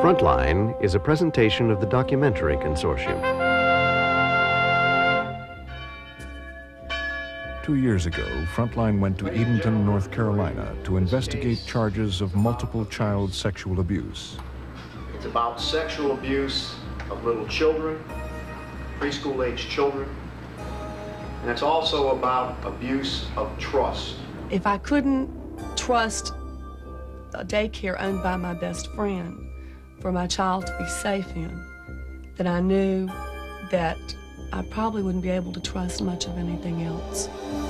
Frontline is a presentation of the Documentary Consortium. 2 years ago, Frontline went to Edenton, North Carolina to investigate charges of multiple child sexual abuse. It's about sexual abuse of little children, preschool-age children, and it's also about abuse of trust. If I couldn't trust a daycare owned by my best friend for my child to be safe in, then I knew that I probably wouldn't be able to trust much of anything else.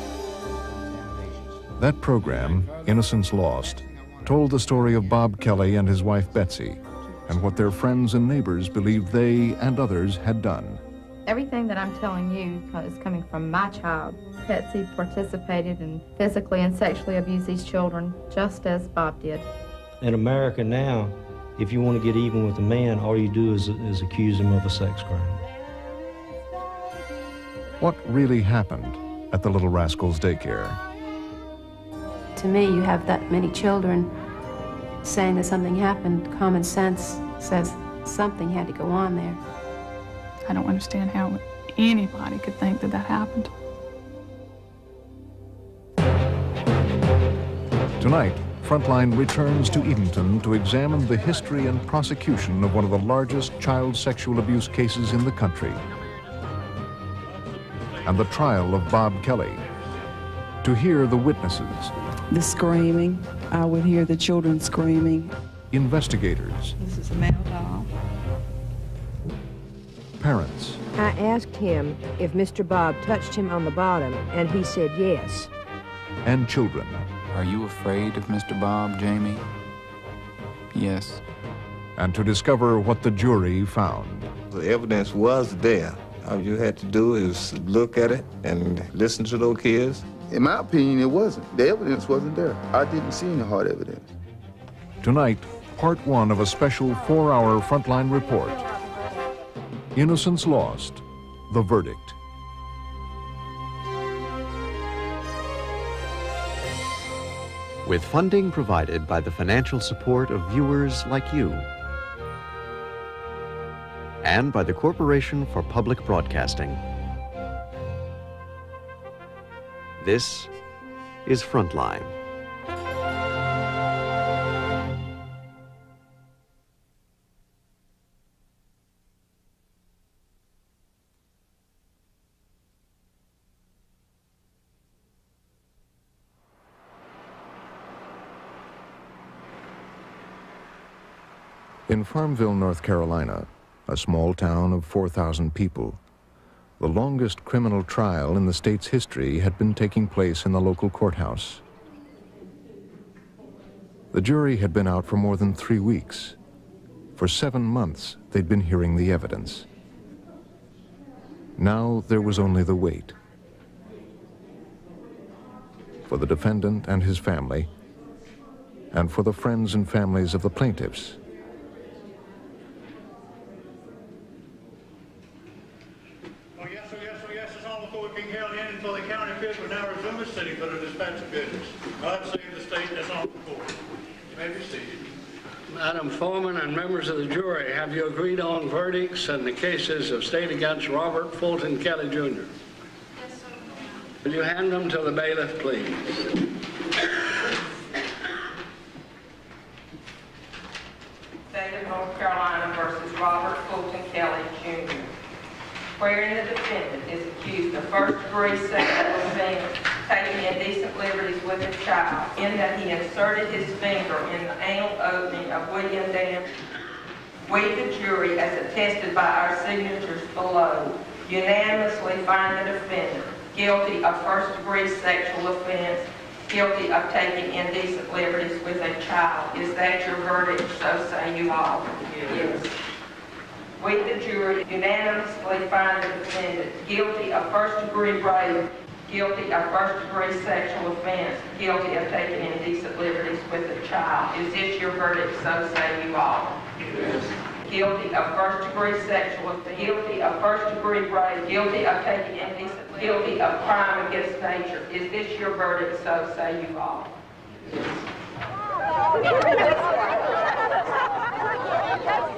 That program, Innocence Lost, told the story of Bob Kelly and his wife Betsy, and what their friends and neighbors believed they and others had done. Everything that I'm telling you is coming from my child. Betsy participated and physically and sexually abused these children just as Bob did. In America now, if you want to get even with a man, all you do is accuse him of a sex crime. What really happened at the Little Rascals daycare? To me, you have that many children saying that something happened. Common sense says something had to go on there. I don't understand how anybody could think that that happened. Tonight, Frontline returns to Edenton to examine the history and prosecution of one of the largest child sexual abuse cases in the country, and the trial of Bob Kelly, to hear the witnesses. The screaming, I would hear the children screaming. Investigators. This is a male doll. Parents. I asked him if Mr. Bob touched him on the bottom, and he said yes. And children. Are you afraid of Mr. Bob, Jamie? Yes. And to discover what the jury found. The evidence was there. All you had to do is look at it and listen to those kids. In my opinion, it wasn't. The evidence wasn't there. I didn't see any hard evidence. Tonight, part one of a special 4-hour Frontline report. Innocence Lost, the verdict. With funding provided by the financial support of viewers like you, and by the Corporation for Public Broadcasting. This is Frontline. In Farmville, North Carolina, a small town of 4,000 people, the longest criminal trial in the state's history had been taking place in the local courthouse. The jury had been out for more than 3 weeks. For 7 months, they'd been hearing the evidence. Now there was only the wait. For the defendant and his family, and for the friends and families of the plaintiffs. Madam Foreman and members of the jury, have you agreed on verdicts in the cases of State against Robert Fulton Kelly, Jr.? Yes, sir. Will you hand them to the bailiff, please? State of North Carolina versus Robert Fulton Kelly, Jr. Wherein the defendant is accused of first-degree sexual offense, taking indecent liberties with a child, in that he inserted his finger in the anal opening of William Dan. We, the jury, as attested by our signatures below, unanimously find the defendant guilty of first-degree sexual offense, guilty of taking indecent liberties with a child. Is that your verdict? So say you all. Yes. We, the jury, unanimously find the defendant guilty of first-degree rape, guilty of first-degree sexual offense, guilty of taking indecent liberties with a child. Is this your verdict? So say you all. Yes. Guilty of first-degree sexual offense, guilty of first-degree rape, guilty of taking indecent, guilty of crime against nature. Is this your verdict? So say you all. Yes.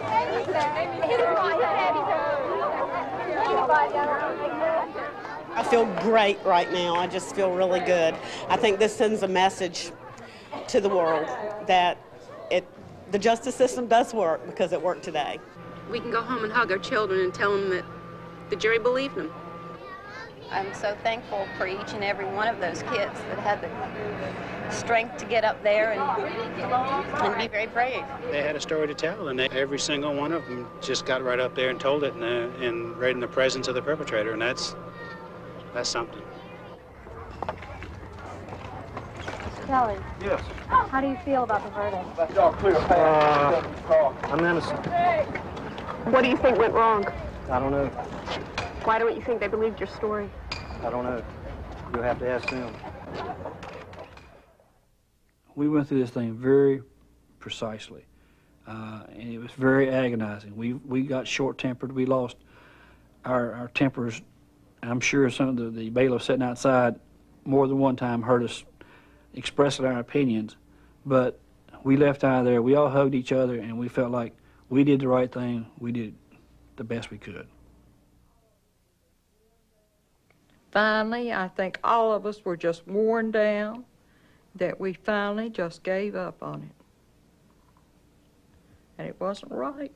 I feel great right now. I just feel really good. I think this sends a message to the world that the justice system does work because it worked today. We can go home and hug our children and tell them that the jury believed them. I'm so thankful for each and every one of those kids that had the strength to get up there and be very brave. They had a story to tell, and every single one of them just got right up there and told it, and right in the presence of the perpetrator, and that's something. Kelly. Yes. How do you feel about the verdict? I'm innocent. What do you think went wrong? I don't know. Why don't you think they believed your story? I don't know. You'll have to ask them. We went through this thing very precisely, and it was very agonizing. We got short-tempered. We lost our tempers. I'm sure some of the bailiffs sitting outside more than one time heard us expressing our opinions, but we left out of there. We all hugged each other, and we felt like we did the right thing. We did the best we could. Finally, I think all of us were just worn down, that we finally just gave up on it. And it wasn't right.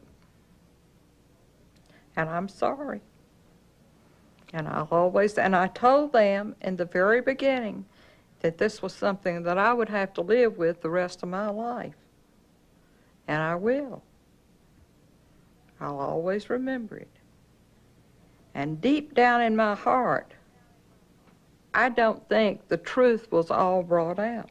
And I'm sorry. And I told them in the very beginning that this was something that I would have to live with the rest of my life. And I will. I'll always remember it. And deep down in my heart, I don't think the truth was all brought out.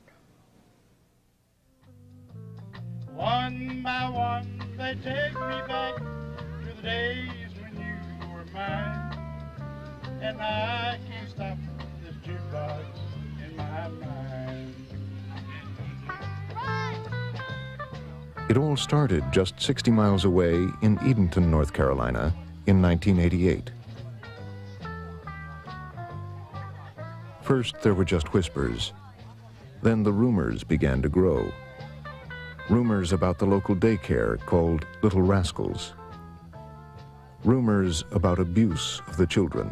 One by one, they take me back to the days when you were mine. And I can't stop this jukebox in my mind. It all started just 60 miles away in Edenton, North Carolina, in 1988. First, there were just whispers. Then the rumors began to grow. Rumors about the local daycare called Little Rascals. Rumors about abuse of the children.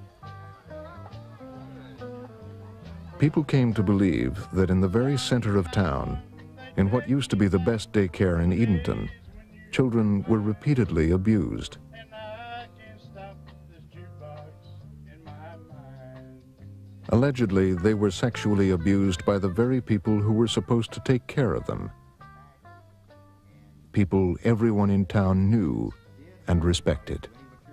People came to believe that in the very center of town, in what used to be the best daycare in Edenton, children were repeatedly abused. Allegedly, they were sexually abused by the very people who were supposed to take care of them. People everyone in town knew and respected.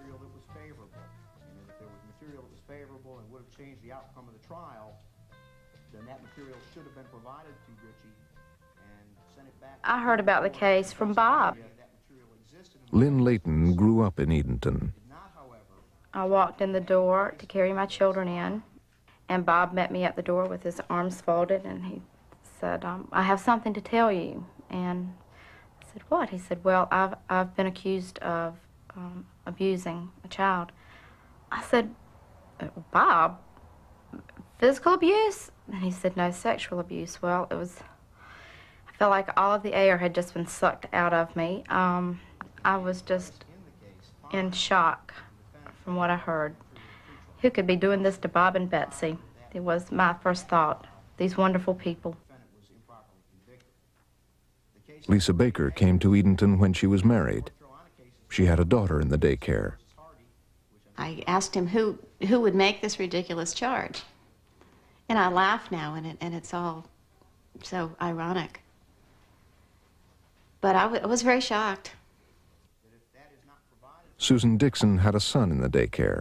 I heard about the case from Bob. Lynn Layton grew up in Edenton. I walked in the door to carry my children in, and Bob met me at the door with his arms folded, and he said, I have something to tell you. And I said, what? He said, well, I've been accused of abusing a child. I said, Bob, physical abuse? And he said, no, sexual abuse. Well, I felt like all of the air had just been sucked out of me. I was just in shock from what I heard. Who could be doing this to Bob and Betsy? It was my first thought, these wonderful people. Lisa Baker came to Edenton when she was married. She had a daughter in the daycare. I asked him who would make this ridiculous charge. And I laugh now, and it's all so ironic. But I was very shocked. Susan Dixon had a son in the daycare.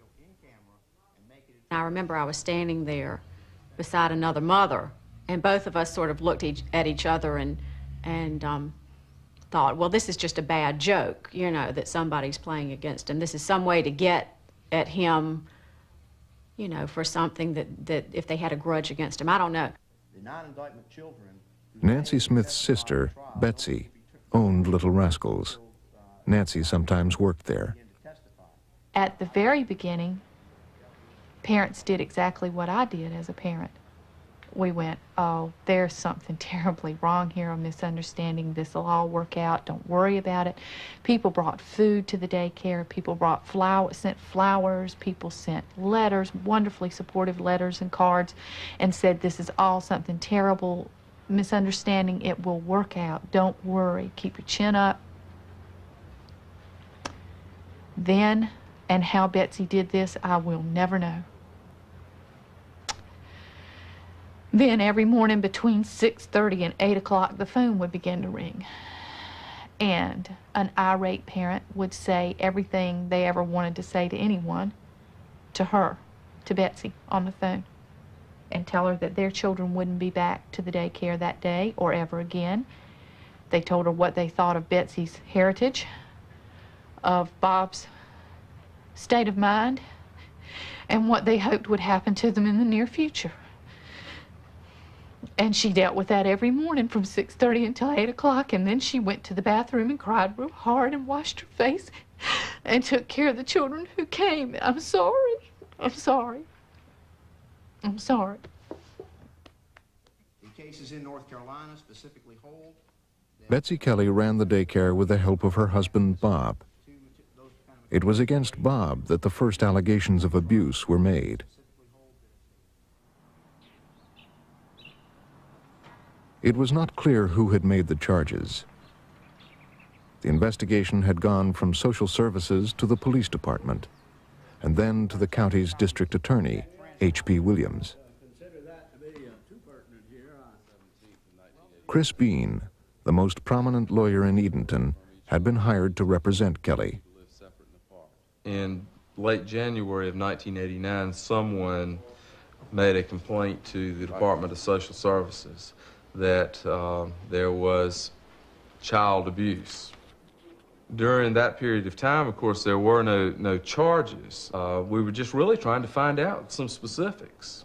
I remember I was standing there beside another mother, and both of us sort of looked at each other and thought, well, this is just a bad joke, you know, that somebody's playing against him. This is some way to get at him, you know, for something that if they had a grudge against him. I don't know. The non-indictment children. Nancy Smith's sister, Betsy, owned Little Rascals. Nancy sometimes worked there. At the very beginning, parents did exactly what I did as a parent. we went, oh, there's something terribly wrong here, a misunderstanding. This will all work out. Don't worry about it. People brought food to the daycare. People brought sent flowers. People sent letters, wonderfully supportive letters and cards, and said, this is all something terrible, misunderstanding. It will work out. Don't worry. Keep your chin up. Then, and how Betsy did this, I will never know. Then every morning between 6:30 and 8 o'clock, the phone would begin to ring. And an irate parent would say everything they ever wanted to say to anyone, to her, to Betsy, on the phone, and tell her that their children wouldn't be back to the daycare that day or ever again. They told her what they thought of Betsy's heritage, of Bob's state of mind, and what they hoped would happen to them in the near future. And she dealt with that every morning from 6:30 until 8 o'clock, and then she went to the bathroom and cried real hard and washed her face and took care of the children who came. I'm sorry. I'm sorry. I'm sorry. The cases in North Carolina specifically hold. Betsy Kelly ran the daycare with the help of her husband, Bob. It was against Bob that the first allegations of abuse were made. It was not clear who had made the charges. The investigation had gone from social services to the police department, and then to the county's district attorney, H.P. Williams. Chris Bean, the most prominent lawyer in Edenton, had been hired to represent Kelly. In late January of 1989, someone made a complaint to the Department of Social Services that there was child abuse. During that period of time, of course, there were no charges. We were just really trying to find out some specifics.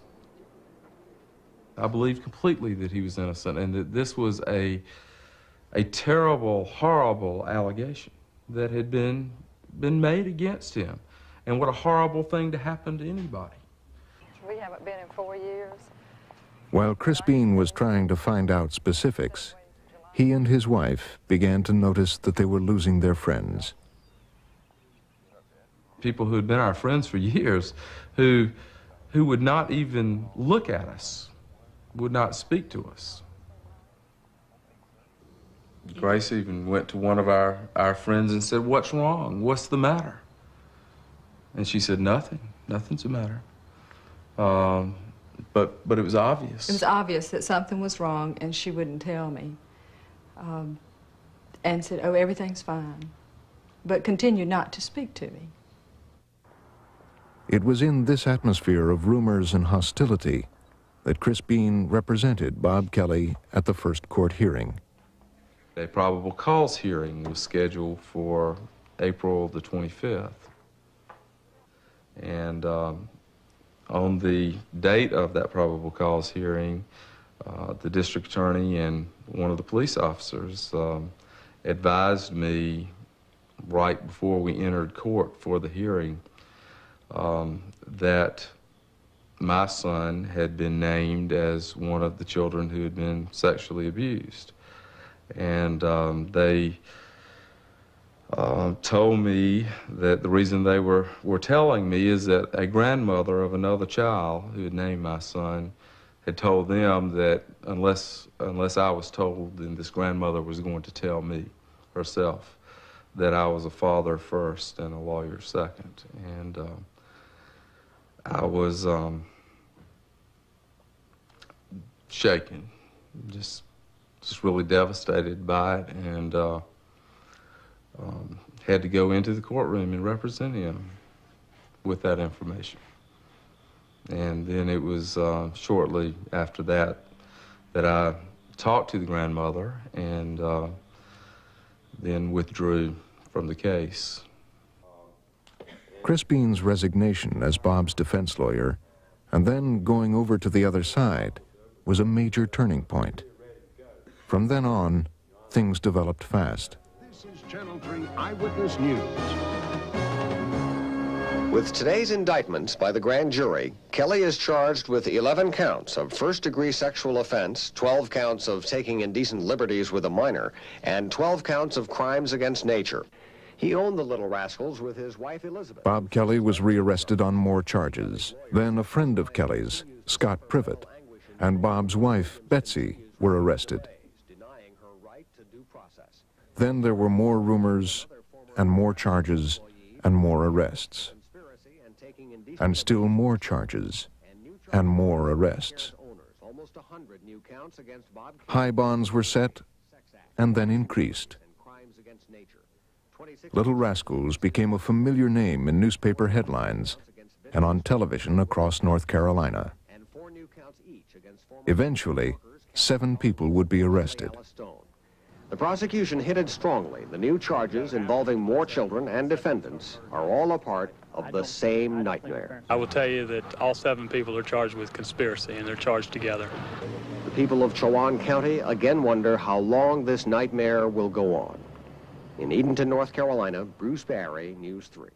I believe completely that he was innocent and that this was a terrible, horrible allegation that had been made against him. And what a horrible thing to happen to anybody. We haven't been in 4 years. While Chris Bean was trying to find out specifics, he and his wife began to notice that they were losing their friends. People who had been our friends for years, who would not even look at us, would not speak to us. Grace even went to one of our friends and said, "What's wrong? What's the matter?" And she said, "Nothing. Nothing's the matter." But it was obvious. It was obvious that something was wrong, and she wouldn't tell me. And said, "Oh, everything's fine," but continued not to speak to me. It was in this atmosphere of rumors and hostility that Chris Bean represented Bob Kelly at the first court hearing. A probable cause hearing was scheduled for April the 25th. And on the date of that probable cause hearing, the district attorney and one of the police officers advised me right before we entered court for the hearing that my son had been named as one of the children who had been sexually abused. And they told me that the reason they were telling me is that a grandmother of another child who had named my son had told them that unless I was told, then this grandmother was going to tell me herself that I was a father first and a lawyer second. And I was shaken, just really devastated by it, and had to go into the courtroom and represent him with that information. And then it was shortly after that that I talked to the grandmother and then withdrew from the case. Chris Bean's resignation as Bob's defense lawyer and then going over to the other side was a major turning point. From then on, things developed fast. This is Channel 3 Eyewitness News. With today's indictments by the grand jury, Kelly is charged with 11 counts of first-degree sexual offense, 12 counts of taking indecent liberties with a minor, and 12 counts of crimes against nature. He owned the Little Rascals with his wife Elizabeth. Bob Kelly was rearrested on more charges. Then a friend of Kelly's, Scott Privet, and Bob's wife, Betsy, were arrested. Then there were more rumors and more charges and more arrests. And still more charges and more arrests. High bonds were set and then increased. Little Rascals became a familiar name in newspaper headlines and on television across North Carolina. Eventually, 7 people would be arrested. The prosecution hinted strongly the new charges involving more children and defendants are all a part of the same nightmare. I will tell you that all 7 people are charged with conspiracy, and they're charged together. The people of Chowan County again wonder how long this nightmare will go on. In Edenton, North Carolina, Bruce Barry, News 3.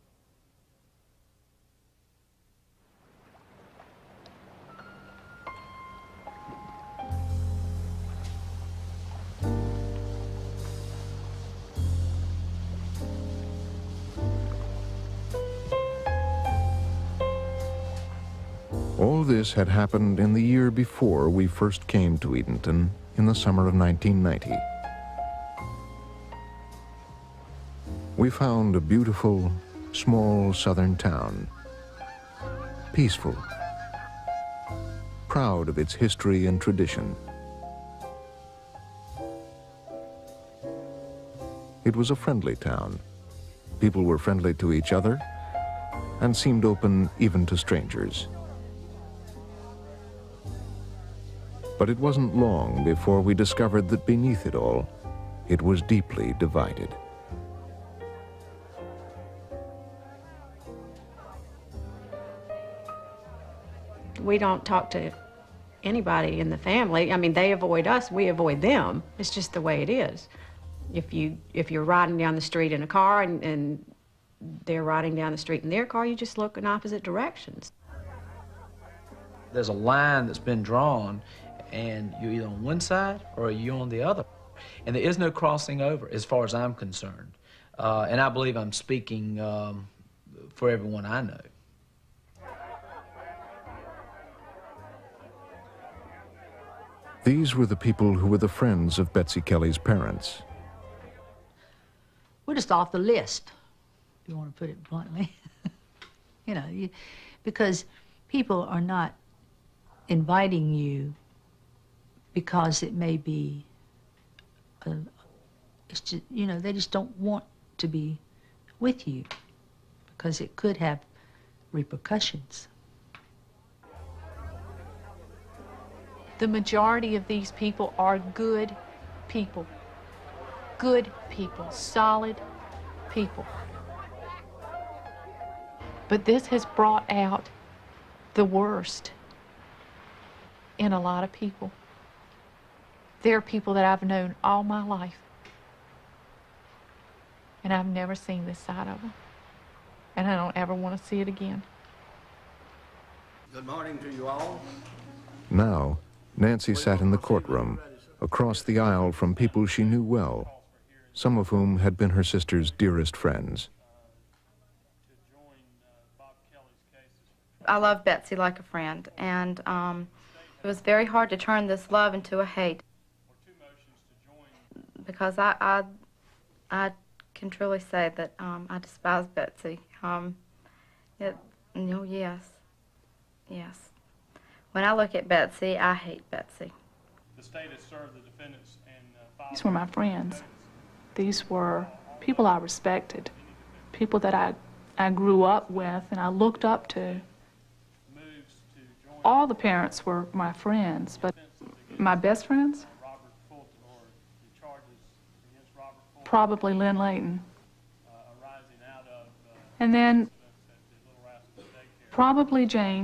All this had happened in the year before we first came to Edenton in the summer of 1990. We found a beautiful, small southern town, peaceful, proud of its history and tradition. It was a friendly town. People were friendly to each other and seemed open even to strangers. But it wasn't long before we discovered that beneath it all, it was deeply divided. We don't talk to anybody in the family. I mean, they avoid us, we avoid them. It's just the way it is. If you're riding down the street in a car and they're riding down the street in their car, you just look in opposite directions. There's a line that's been drawn, and you're either on one side or you're on the other. And there is no crossing over, as far as I'm concerned. And I believe I'm speaking for everyone I know. These were the people who were the friends of Betsy Kelly's parents. We're just off the list, if you want to put it bluntly. Because people are not inviting you because it may be, it's just, they just don't want to be with you because it could have repercussions. The majority of these people are good people. Good people, solid people. But this has brought out the worst in a lot of people. There are people that I've known all my life, and I've never seen this side of them. And I don't ever want to see it again. Good morning to you all. Now, Nancy sat in the courtroom, across the aisle from people she knew well, some of whom had been her sister's dearest friends. I love Betsy like a friend, and it was very hard to turn this love into a hate, because I can truly say that I despise Betsy. Yes. When I look at Betsy, I hate Betsy. The state has served the defendants and These were my friends. These were people I respected, people that I grew up with and I looked up to. All the parents were my friends, but my best friends? Probably Lynn Layton. And then probably Jane.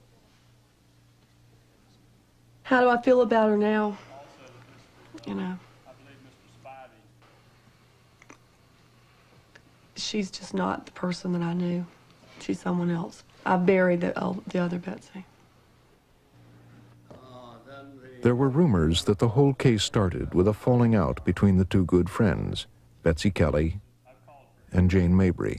How do I feel about her now? She's just not the person that I knew. she's someone else. I buried the other Betsy. There were rumors that the whole case started with a falling out between the two good friends, Betsy Kelly and Jane Mabry.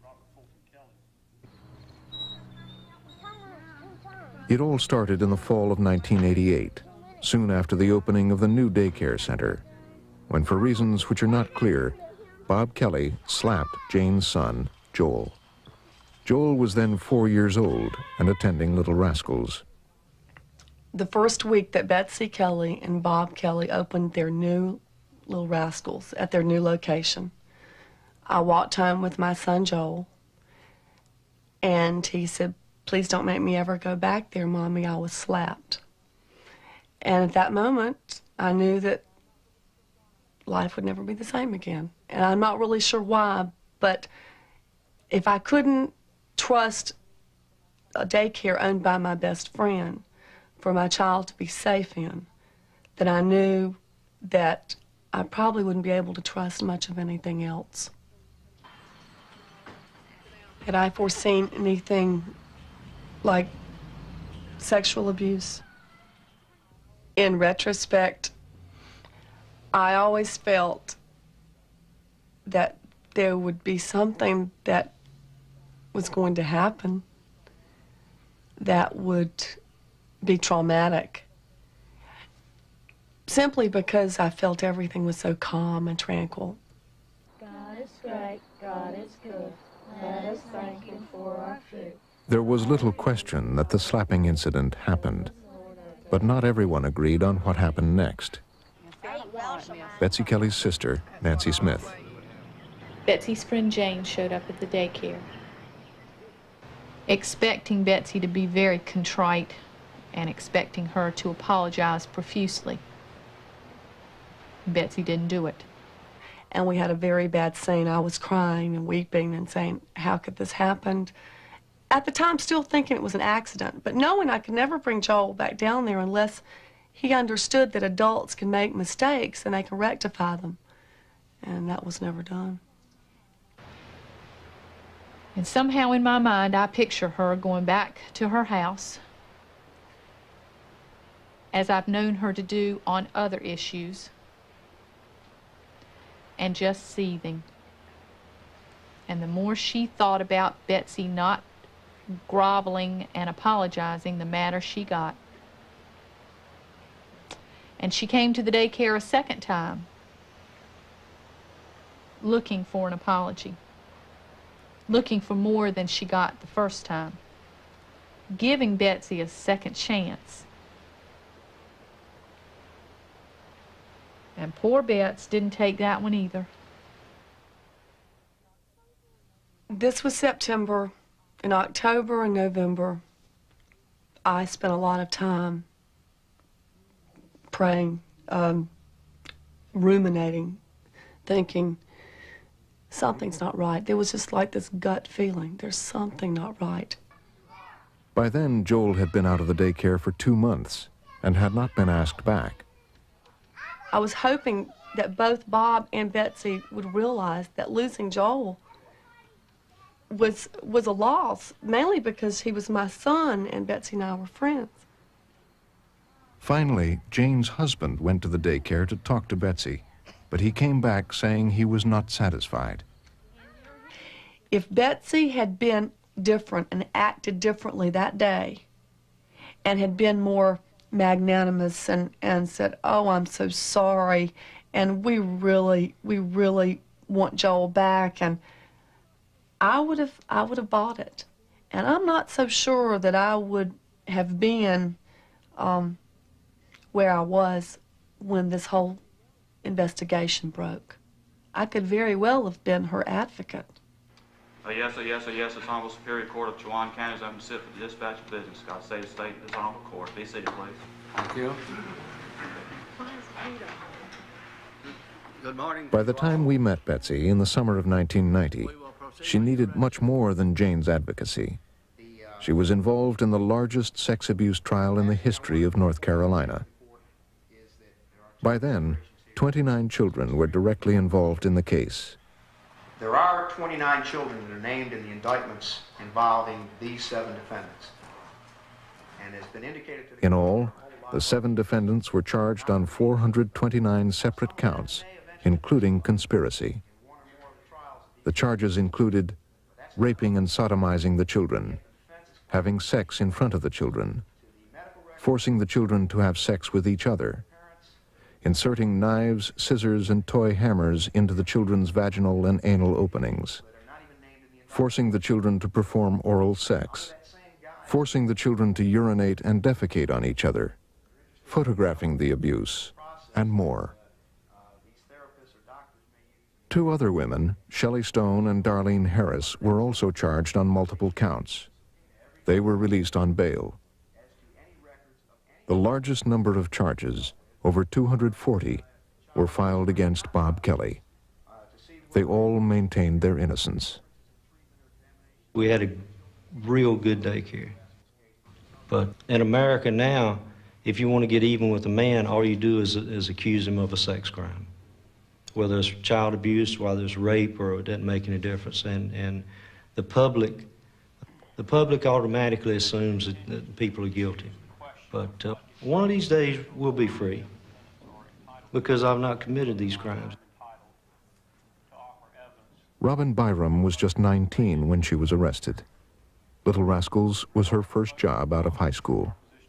It all started in the fall of 1988, soon after the opening of the new daycare center, when, for reasons which are not clear, Bob Kelly slapped Jane's son, Joel. Joel was then 4 years old and attending Little Rascals. The first week that Betsy Kelly and Bob Kelly opened their new Little Rascals at their new location, I walked home with my son Joel, and he said, "Please don't make me ever go back there, Mommy, I was slapped." And at that moment, I knew that life would never be the same again. And I'm not really sure why, but if I couldn't trust a daycare owned by my best friend for my child to be safe in, then I knew that I probably wouldn't be able to trust much of anything else. Had I foreseen anything like sexual abuse? In retrospect, I always felt that there would be something that was going to happen that would be traumatic, simply because I felt everything was so calm and tranquil. God is great, God is good. Let us thank Him for our food. There was little question that the slapping incident happened, but not everyone agreed on what happened next. Betsy Kelly's sister, Nancy Smith. Betsy's friend Jane showed up at the daycare, expecting Betsy to be very contrite and expecting her to apologize profusely. Betsy didn't do it. And we had a very bad scene. I was crying and weeping and saying, how could this happen? At the time, still thinking it was an accident, but knowing I could never bring Joel back down there unless he understood that adults can make mistakes and they can rectify them. And that was never done. And somehow in my mind, I picture her going back to her house, as I've known her to do on other issues, and just seething. And the more she thought about Betsy not groveling and apologizing, the madder she got. And she came to the daycare a second time, looking for an apology, looking for more than she got the first time, giving Betsy a second chance. And poor Bets didn't take that one either. This was September. In October and November, I spent a lot of time praying, ruminating, thinking, something's not right. There was just like this gut feeling, there's something not right. By then, Joel had been out of the daycare for 2 months and had not been asked back. I was hoping that both Bob and Betsy would realize that losing Joel was a loss, mainly because he was my son and Betsy and I were friends. Finally, Jane's husband went to the daycare to talk to Betsy, but he came back saying he was not satisfied. If Betsy had been different and acted differently that day and had been more magnanimous and said, "Oh, I'm so sorry, and we really want Joel back," and I would have bought it. And I'm not so sure that I would have been where I was when this whole investigation broke. I could very well have been her advocate. Yes, the Honorable Superior Court of Chowan County is open to sit for the dispatch of business. God save the state of this honorable court. Be seated, please. Thank you. Good morning. By the time we met Betsy in the summer of 1990, she needed much more than Jane's advocacy. She was involved in the largest sex abuse trial in the history of North Carolina. By then, 29 children were directly involved in the case. There are 29 children that are named in the indictments involving these 7 defendants. And has been indicated to the... In all, the 7 defendants were charged on 429 separate counts, including conspiracy. The charges included raping and sodomizing the children, having sex in front of the children, forcing the children to have sex with each other, inserting knives, scissors, and toy hammers into the children's vaginal and anal openings, forcing the children to perform oral sex, forcing the children to urinate and defecate on each other, photographing the abuse, and more. 2 other women, Shelley Stone and Darlene Harris, were also charged on multiple counts. They were released on bail. The largest number of charges, over 240, were filed against Bob Kelly. They all maintained their innocence. We had a real good daycare. But in America now, if you want to get even with a man, all you do is accuse him of a sex crime. Whether it's child abuse, whether it's rape, or it doesn't make any difference. And the public automatically assumes that people are guilty. But one of these days, we'll be free because I've not committed these crimes. Robin Byram was just 19 when she was arrested. Little Rascals was her first job out of high school.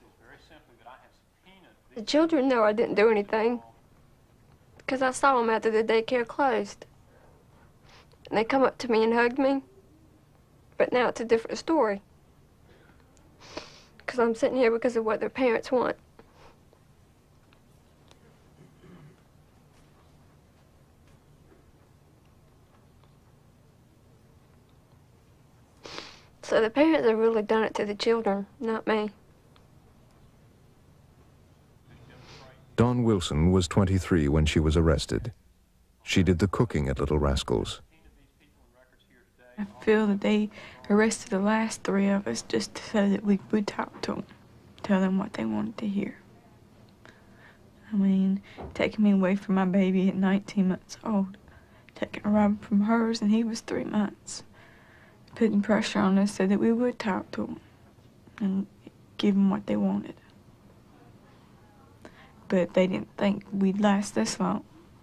The children know I didn't do anything because I saw them after the daycare closed. And they come up to me and hugged me, but now it's a different story because I'm sitting here because of what their parents want. So the parents have really done it to the children, not me. Dawn Wilson was 23 when she was arrested. She did the cooking at Little Rascals. I feel that they arrested the last 3 of us just so that we would talk to them, tell them what they wanted to hear. I mean, taking me away from my baby at 19 months old, taking Robin from hers, and he was 3 months, putting pressure on us so that we would talk to them and give them what they wanted. But they didn't think we'd last this long.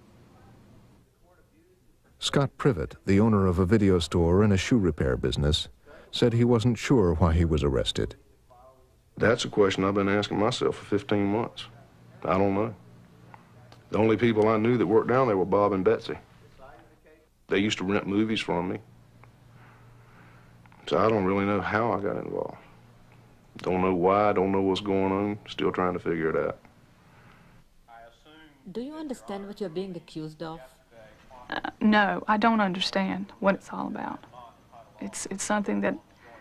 Scott Privet, the owner of a video store and a shoe repair business, said he wasn't sure why he was arrested. That's a question I've been asking myself for 15 months. I don't know. The only people I knew that worked down there were Bob and Betsy. They used to rent movies from me. So I don't really know how I got involved. Don't know why, don't know what's going on, still trying to figure it out. Do you understand what you're being accused of? No, I don't understand what it's all about. It's something that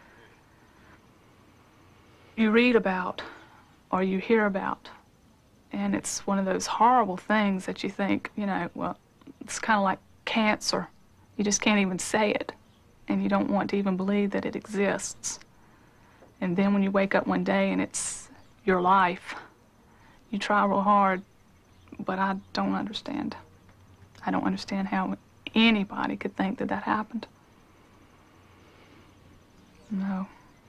you read about or you hear about, and it's one of those horrible things that you think, you know, well, it's kind of like cancer. You just can't even say it, and you don't want to even believe that it exists. And then when you wake up one day and it's your life, you try real hard, but I don't understand. I don't understand how anybody could think that that happened. No.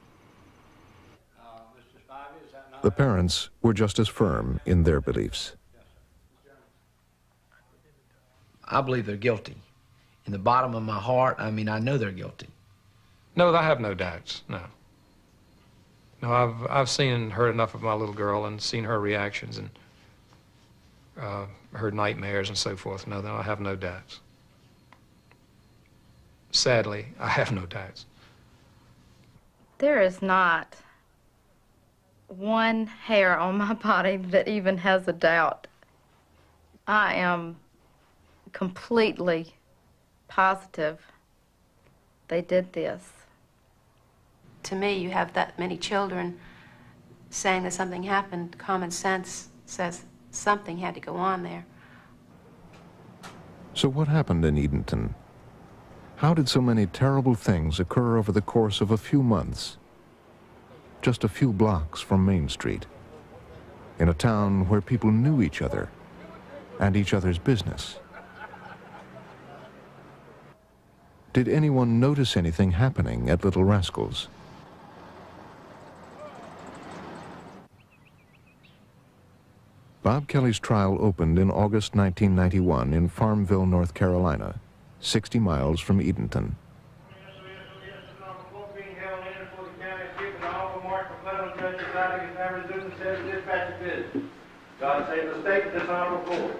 The parents were just as firm in their beliefs. I believe they're guilty. In the bottom of my heart, I mean, I know they're guilty. No, I have no doubts, no. No, I've seen and heard enough of my little girl and seen her reactions and her nightmares and so forth. No, I have no doubts. Sadly, I have no doubts. There is not one hair on my body that even has a doubt. I am completely positive they did this. To me, you have that many children saying that something happened. Common sense says something had to go on there. So what happened in Edenton? How did so many terrible things occur over the course of a few months? Just a few blocks from Main Street, in a town where people knew each other and each other's business. Did anyone notice anything happening at Little Rascals? Bob Kelly's trial opened in August 1991 in Farmville, North Carolina, 60 miles from Edenton. God save the state and this honorable court.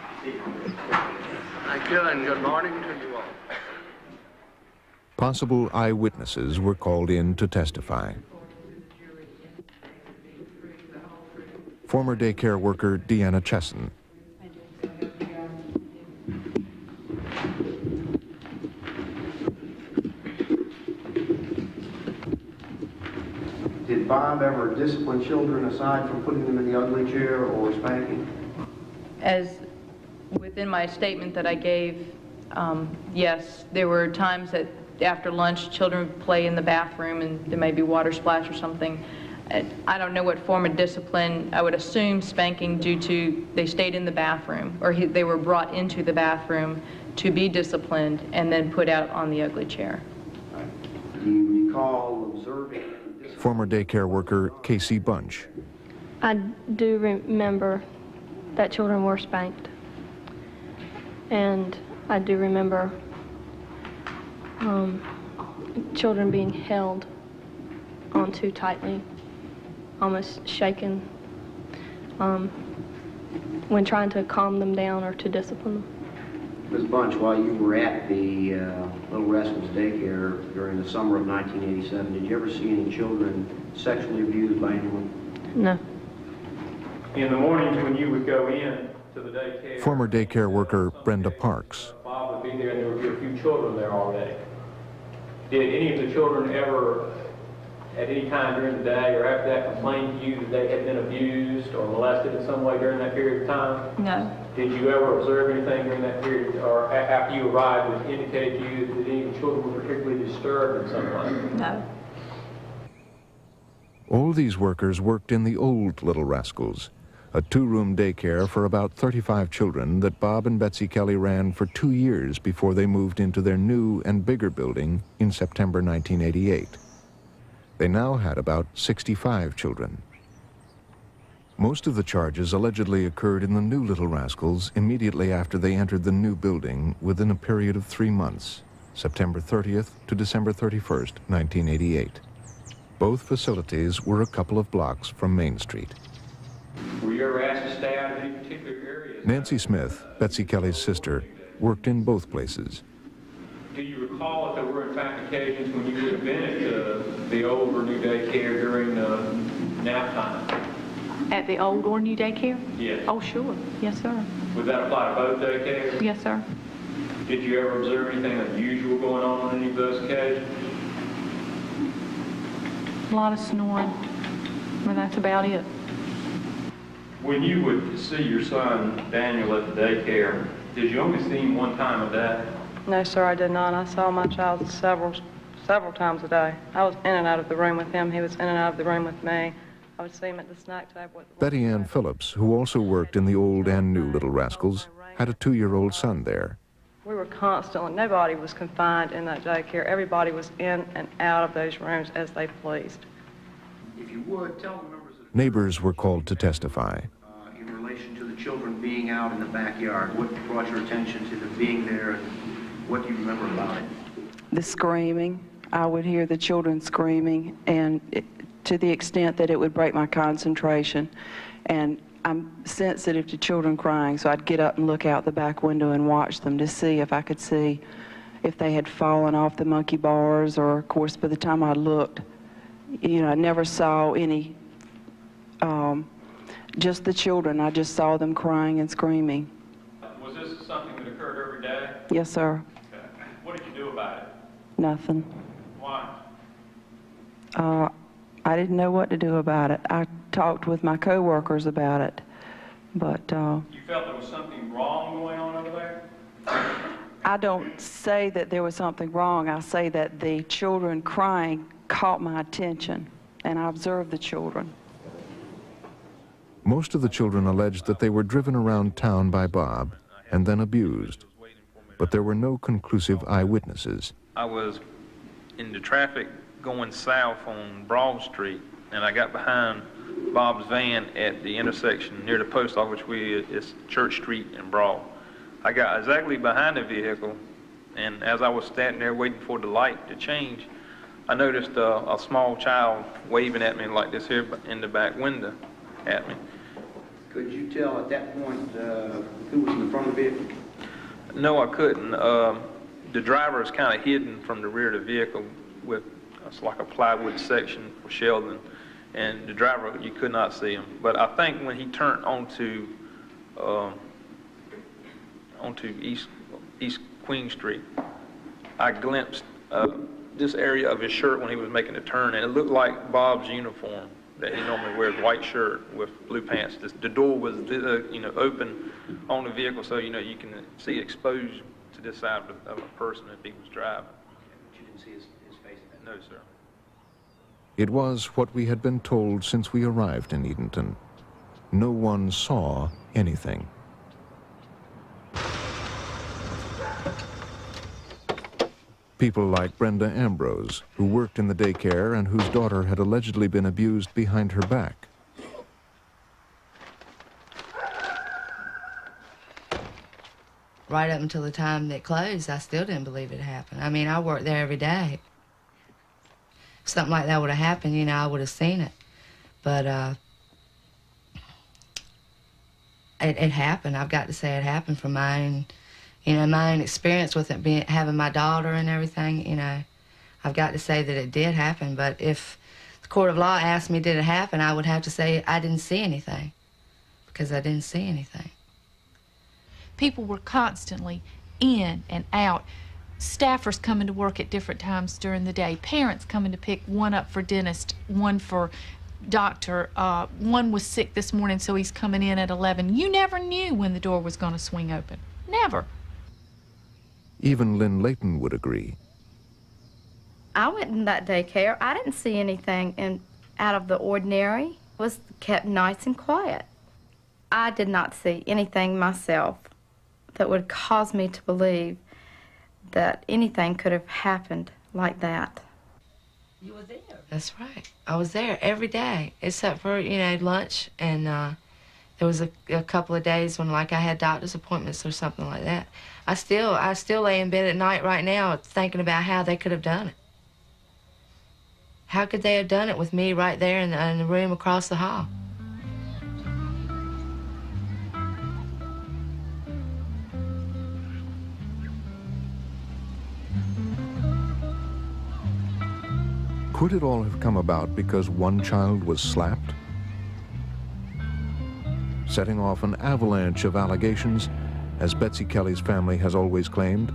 Thank you, and good morning to you all. Possible eyewitnesses were called in to testify. Former daycare worker Deanna Chesson. Did Bob ever discipline children aside from putting them in the ugly chair or spanking? As within my statement that I gave, yes, there were times that after lunch children would play in the bathroom and there may be water splash or something. I don't know what form of discipline. I would assume spanking due to they stayed in the bathroom or they were brought into the bathroom to be disciplined and then put out on the ugly chair. Do you recall observing? Former daycare worker Casey Bunch. I do remember that children were spanked. And I do remember children being held on too tightly, almost shaken when trying to calm them down or to discipline them. Ms. Bunch, while you were at the Little Rascals daycare during the summer of 1987, did you ever see any children sexually abused by anyone? No. In the mornings when you would go in to the daycare, Former daycare worker Brenda Parks. Bob would be there and there would be a few children there already. Did any of the children ever, at any time during the day or after that, complain to you that they had been abused or molested in some way during that period of time? No. Did you ever observe anything during that period, or after you arrived, that indicated to you that any of the children were particularly disturbed in some way? No. All these workers worked in the old Little Rascals, a two-room daycare for about 35 children that Bob and Betsy Kelly ran for 2 years before they moved into their new and bigger building in September 1988. They now had about 65 children. Most of the charges allegedly occurred in the new Little Rascals immediately after they entered the new building within a period of 3 months, September 30th to December 31st, 1988. Both facilities were a couple of blocks from Main Street. Were you ever asked to stay out of any particular areas? Nancy Smith, Betsy Kelly's sister, worked in both places. Do you recall if there were in fact occasions when you would have been at the old or new daycare during nap time? At the old or new daycare? Yes. Oh, sure. Yes, sir. Would that apply to both daycares? Yes, sir. Did you ever observe anything unusual going on any of those occasions? A lot of snoring, but that's about it. When you would see your son, Daniel, at the daycare, did you only see him one time a day? No, sir, I did not. I saw my child several times a day. I was in and out of the room with him. He was in and out of the room with me. I would see him at the snack table. Betty Ann Phillips, who also worked in the old and new Little Rascals, had a 2-year-old son there. We were constantly, nobody was confined in that daycare. Everybody was in and out of those rooms as they pleased. If you would, tell the members of the Neighbors were called to testify. in relation to the children being out in the backyard, what brought your attention to them being there, and what do you remember about it? The screaming. I would hear the children screaming, and to the extent that it would break my concentration. And I'm sensitive to children crying, so I'd get up and look out the back window and watch them to see if I could see if they had fallen off the monkey bars, or of course by the time I looked, you know, I never saw any, just the children. I just saw them crying and screaming. Was this something that occurred every day? Yes, sir. Okay. What did you do about it? Nothing. Why? I didn't know what to do about it. I talked with my coworkers about it, but You felt there was something wrong going on over there? I don't say that there was something wrong. I say that the children crying caught my attention, and I observed the children. Most of the children alleged that they were driven around town by Bob and then abused, but there were no conclusive eyewitnesses. I was in the traffic going south on Broad Street, and I got behind Bob's van at the intersection near the post office, where it's Church Street and Broad. I got exactly behind the vehicle, and as I was standing there waiting for the light to change, I noticed a small child waving at me like this here in the back window at me. Could you tell at that point who was in the front of the vehicle? No, I couldn't. The driver is kind of hidden from the rear of the vehicle with it's like a plywood section for Sheldon, and the driver, you could not see him. But I think when he turned onto East Queen Street, I glimpsed this area of his shirt when he was making the turn, and it looked like Bob's uniform that he normally wears, white shirt with blue pants. The door was open on the vehicle, so you can see exposed to this side of a person if he was driving. But you didn't see his face? No, sir. It was what we had been told since we arrived in Edenton. No one saw anything. People like Brenda Ambrose, who worked in the daycare and whose daughter had allegedly been abused behind her back. Right up until the time that it closed, I still didn't believe it happened. I mean, I worked there every day. If something like that would have happened, I would have seen it. But it happened. I've got to say it happened from my own experience with it, having my daughter and everything. I've got to say that it did happen. But if the court of law asked me, did it happen, I would have to say I didn't see anything, because I didn't see anything. People were constantly in and out. Staffers coming to work at different times during the day. Parents coming to pick one up for dentist, one for doctor. One was sick this morning, so he's coming in at 11. You never knew when the door was going to swing open. Never. Even Lynn Layton would agree. I went in that daycare. I didn't see anything out of the ordinary. It was kept nice and quiet. I did not see anything myself that would cause me to believe that anything could have happened like that. You were there. That's right. I was there every day, except for, lunch, and there was a couple of days when, I had doctor's appointments or something like that. I still lay in bed at night right now thinking about how they could have done it. How could they have done it with me right there in the room across the hall? Could it all have come about because one child was slapped? Setting off an avalanche of allegations, as Betsy Kelly's family has always claimed?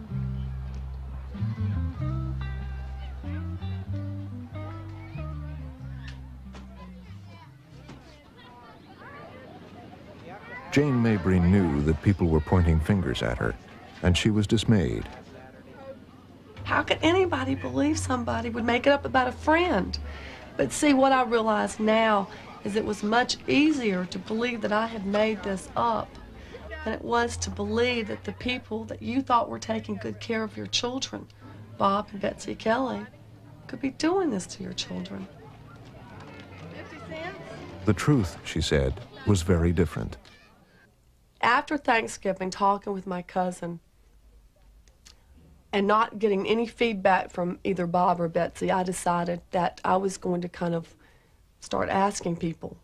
Jane Mabry knew that people were pointing fingers at her, and she was dismayed. How could anybody believe somebody would make it up about a friend? But see, what I realize now is it was much easier to believe that I had made this up than it was to believe that the people that you thought were taking good care of your children, Bob and Betsy Kelly, could be doing this to your children. 50 cents? The truth, she said, was very different. After Thanksgiving, talking with my cousin, and not getting any feedback from either Bob or Betsy, I decided that I was going to kind of start asking people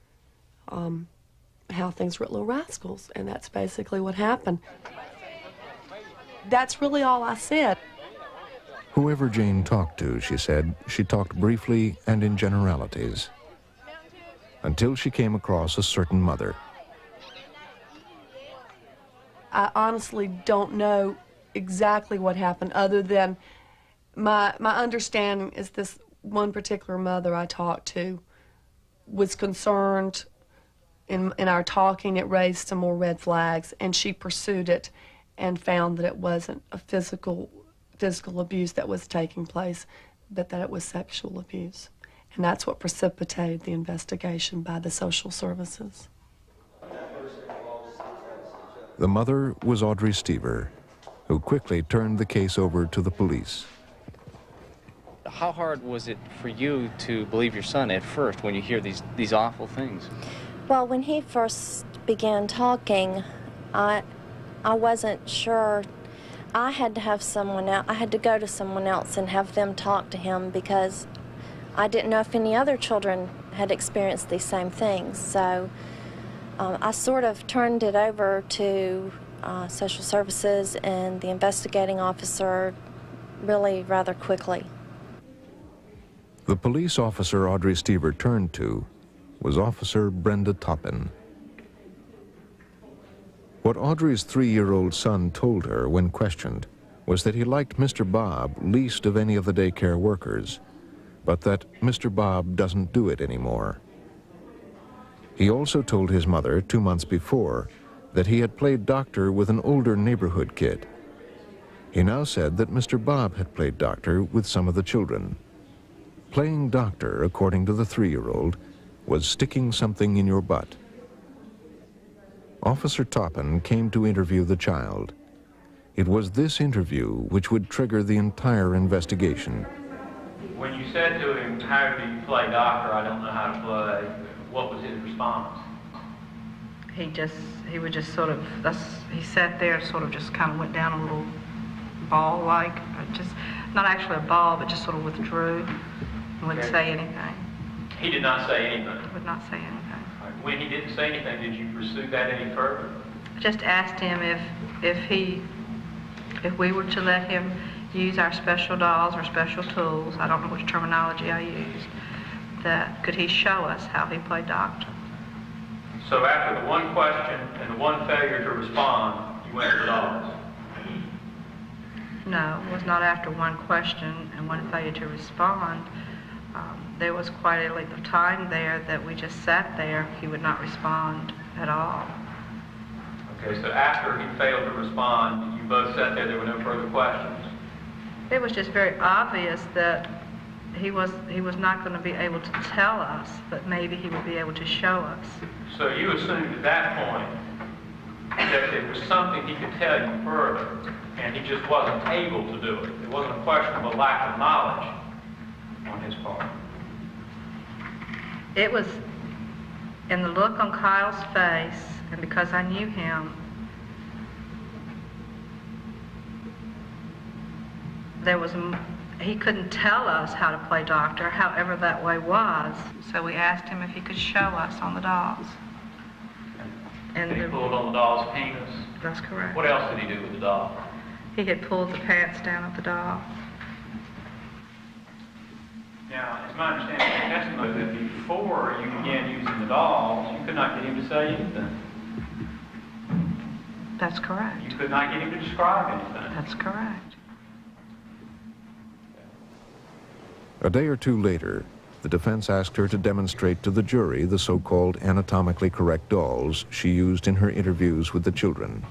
how things were at Little Rascals, and that's basically what happened. That's really all I said. Whoever Jane talked to, she said, she talked briefly and in generalities, until she came across a certain mother. I honestly don't know exactly what happened, other than my understanding is this one particular mother I talked to was concerned in our talking. It raised some more red flags, and she pursued it and found that it wasn't a physical abuse that was taking place, but that it was sexual abuse. And that's what precipitated the investigation by the social services. The mother was Audrey Stever, who quickly turned the case over to the police. How hard was it for you to believe your son at first when you hear these awful things? Well, when he first began talking, I wasn't sure. I had to have someone else. I had to go to someone else and have them talk to him because I didn't know if any other children had experienced these same things. So I sort of turned it over to social services and the investigating officer really rather quickly. The police officer Audrey Stever turned to was Officer Brenda Toppin. What Audrey's 3-year-old son told her when questioned was that he liked Mr. Bob least of any of the daycare workers, but that Mr. Bob doesn't do it anymore. He also told his mother 2 months before that he had played doctor with an older neighborhood kid. He now said that Mr. Bob had played doctor with some of the children. Playing doctor, according to the 3-year-old, was sticking something in your butt. Officer Toppin came to interview the child. It was this interview which would trigger the entire investigation. When you said to him, "How do you play doctor? I don't know how to play," what was his response? He would just sort of, he sat there, sort of just kind of went down a little ball-like, just, not actually a ball, but just sort of withdrew and wouldn't say anything. He did not say anything? Would not say anything. When he didn't say anything, did you pursue that any further? I just asked him if we were to let him use our special dolls or special tools, I don't know which terminology I used, that could he show us how he played doctor? So after the one question and the one failure to respond, you went to the dolls? No, it was not after one question and one failure to respond. There was quite a length of time there that we just sat there. He would not respond at all. Okay, so after he failed to respond, you both sat there were no further questions? It was just very obvious that he was not going to be able to tell us, but maybe he would be able to show us. So you assumed at that point that there was something he could tell you further, and he just wasn't able to do it. It wasn't a question of a lack of knowledge on his part. It was in the look on Kyle's face, and because I knew him, he couldn't tell us how to play doctor, however that way was. So we asked him if he could show us on the dolls. And he pulled on the doll's penis? That's correct. What else did he do with the doll? He had pulled the pants down of the doll. Now, it's my understanding from the testimony that before you began using the dolls, you could not get him to say anything. That's correct. You could not get him to describe anything. That's correct. A day or two later, the defense asked her to demonstrate to the jury the so-called anatomically correct dolls she used in her interviews with the children.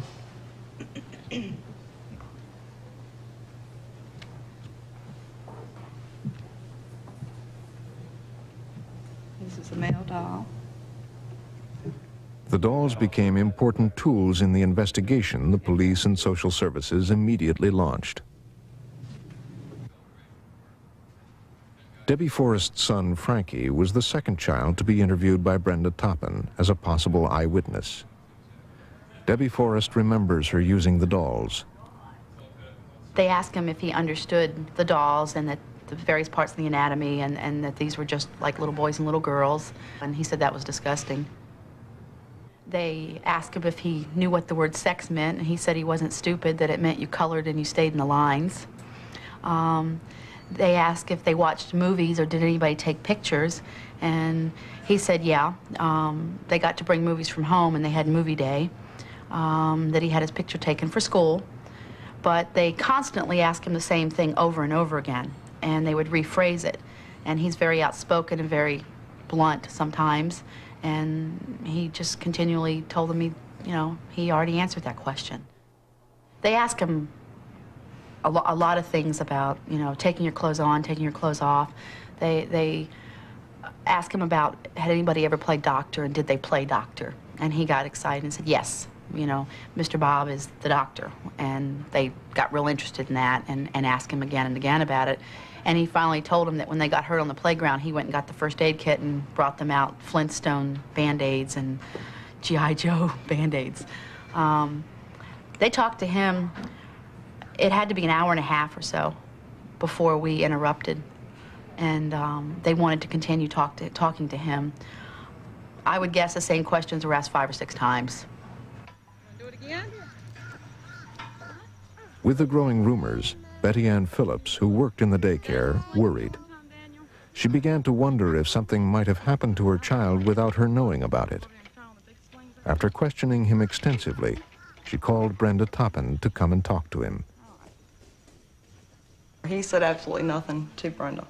This is a male doll. The dolls became important tools in the investigation the police and social services immediately launched. Debbie Forrest's son, Frankie, was the second child to be interviewed by Brenda Toppin as a possible eyewitness. Debbie Forrest remembers her using the dolls. They asked him if he understood the dolls and that the various parts of the anatomy and that these were just like little boys and little girls, and he said that was disgusting. They asked him if he knew what the word sex meant, and he said he wasn't stupid, that it meant you colored and you stayed in the lines. They asked if they watched movies or did anybody take pictures, and he said yeah. They got to bring movies from home and they had movie day, that he had his picture taken for school. But they constantly asked him the same thing over and over again, and they would rephrase it. And he's very outspoken and very blunt sometimes, and he just continually told them he already answered that question. They asked him a lot of things about, taking your clothes on, taking your clothes off. They asked him about, had anybody ever played doctor and did they play doctor? And he got excited and said, yes, you know, Mr. Bob is the doctor. And they got real interested in that and asked him again and again about it. And he finally told them that when they got hurt on the playground, he went and got the first aid kit and brought them out Flintstone Band-Aids and G.I. Joe Band-Aids. They talked to him, it had to be an hour and a half or so before we interrupted. And they wanted to continue talking to him. I would guess the same questions were asked 5 or 6 times. With the growing rumors, Betty Ann Phillips, who worked in the daycare, worried. She began to wonder if something might have happened to her child without her knowing about it. After questioning him extensively, she called Brenda Toppin to come and talk to him. He said absolutely nothing to Brenda.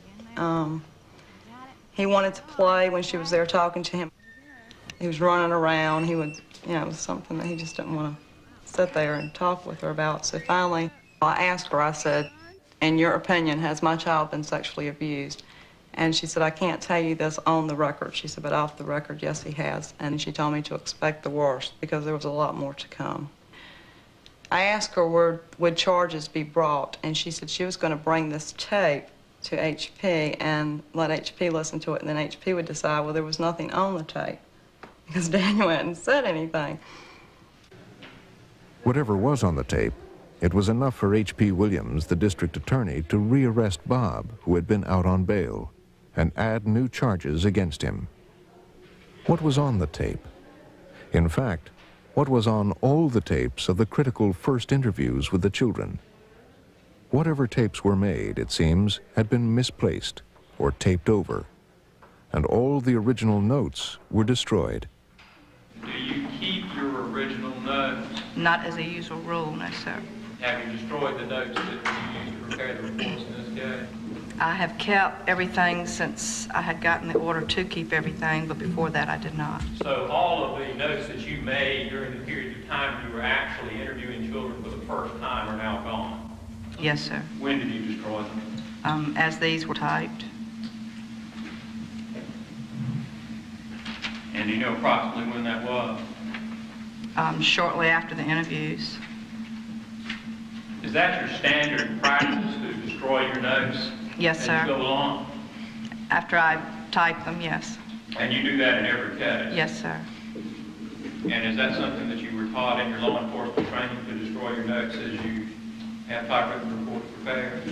He wanted to play when she was there talking to him. He was running around. He would, you know, it was something that he just didn't want to sit there and talk with her about. So finally, I asked her, I said, in your opinion, has my child been sexually abused? And she said, I can't tell you this on the record. She said, but off the record, yes, he has. And she told me to expect the worst because there was a lot more to come. I asked her, would charges be brought? And she said she was going to bring this tape to HP and let HP listen to it, and then HP would decide, well, there was nothing on the tape because Daniel hadn't said anything. Whatever was on the tape, it was enough for H.P. Williams, the district attorney, to rearrest Bob, who had been out on bail, and add new charges against him. What was on the tape? In fact, what was on all the tapes of the critical first interviews with the children? Whatever tapes were made, it seems, had been misplaced or taped over, and all the original notes were destroyed. Do you keep your original notes? Not as a usual rule, no, sir. Have you destroyed the notes that you used to prepare the reports in this case? I have kept everything since I had gotten the order to keep everything, but before that I did not. So all of the notes that you made during the period of time you were actually interviewing children for the first time are now gone? Yes, sir. When did you destroy them? As these were typed. And do you know approximately when that was? Shortly after the interviews. Is that your standard practice to destroy your notes? Yes, sir. As you go along? After I type them, yes. And you do that in every case? Yes, sir. And is that something that you were taught in your law enforcement training, to destroy your notes as you have typewritten reports prepared?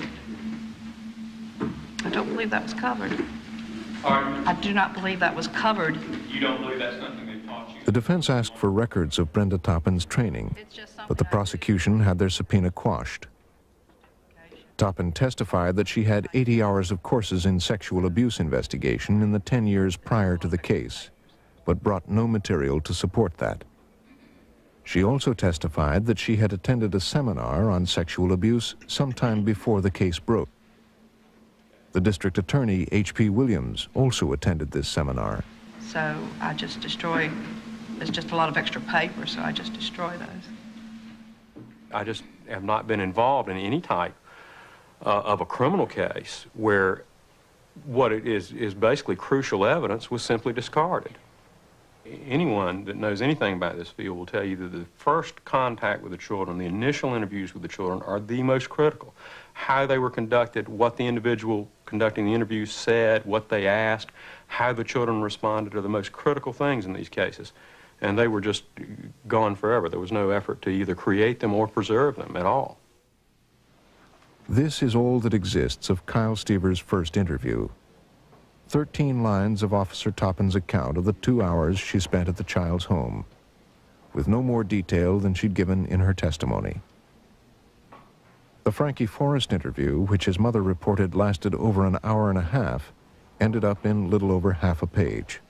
I don't believe that was covered. Pardon? I do not believe that was covered. You don't believe that's something they taught you? The defense asked for records of Brenda Toppin's training, but the prosecution had their subpoena quashed. Toppin testified that she had 80 hours of courses in sexual abuse investigation in the 10 years prior to the case, but brought no material to support that. She also testified that she had attended a seminar on sexual abuse sometime before the case broke. The district attorney, H.P. Williams, also attended this seminar. So I just destroyed, there's just a lot of extra paper, so I just destroy those. I just have not been involved in any type of a criminal case where what it is basically crucial evidence was simply discarded. Anyone that knows anything about this field will tell you that the first contact with the children, the initial interviews with the children, are the most critical. How they were conducted, what the individual conducting the interviews said, what they asked, how the children responded are the most critical things in these cases. And they were just gone forever. There was no effort to either create them or preserve them at all. This is all that exists of Kyle Stevers' first interview. 13 lines of Officer Toppin's account of the 2 hours she spent at the child's home, with no more detail than she'd given in her testimony. The Frankie Forrest interview, which his mother reported lasted over an hour and a half, ended up in little over half a page.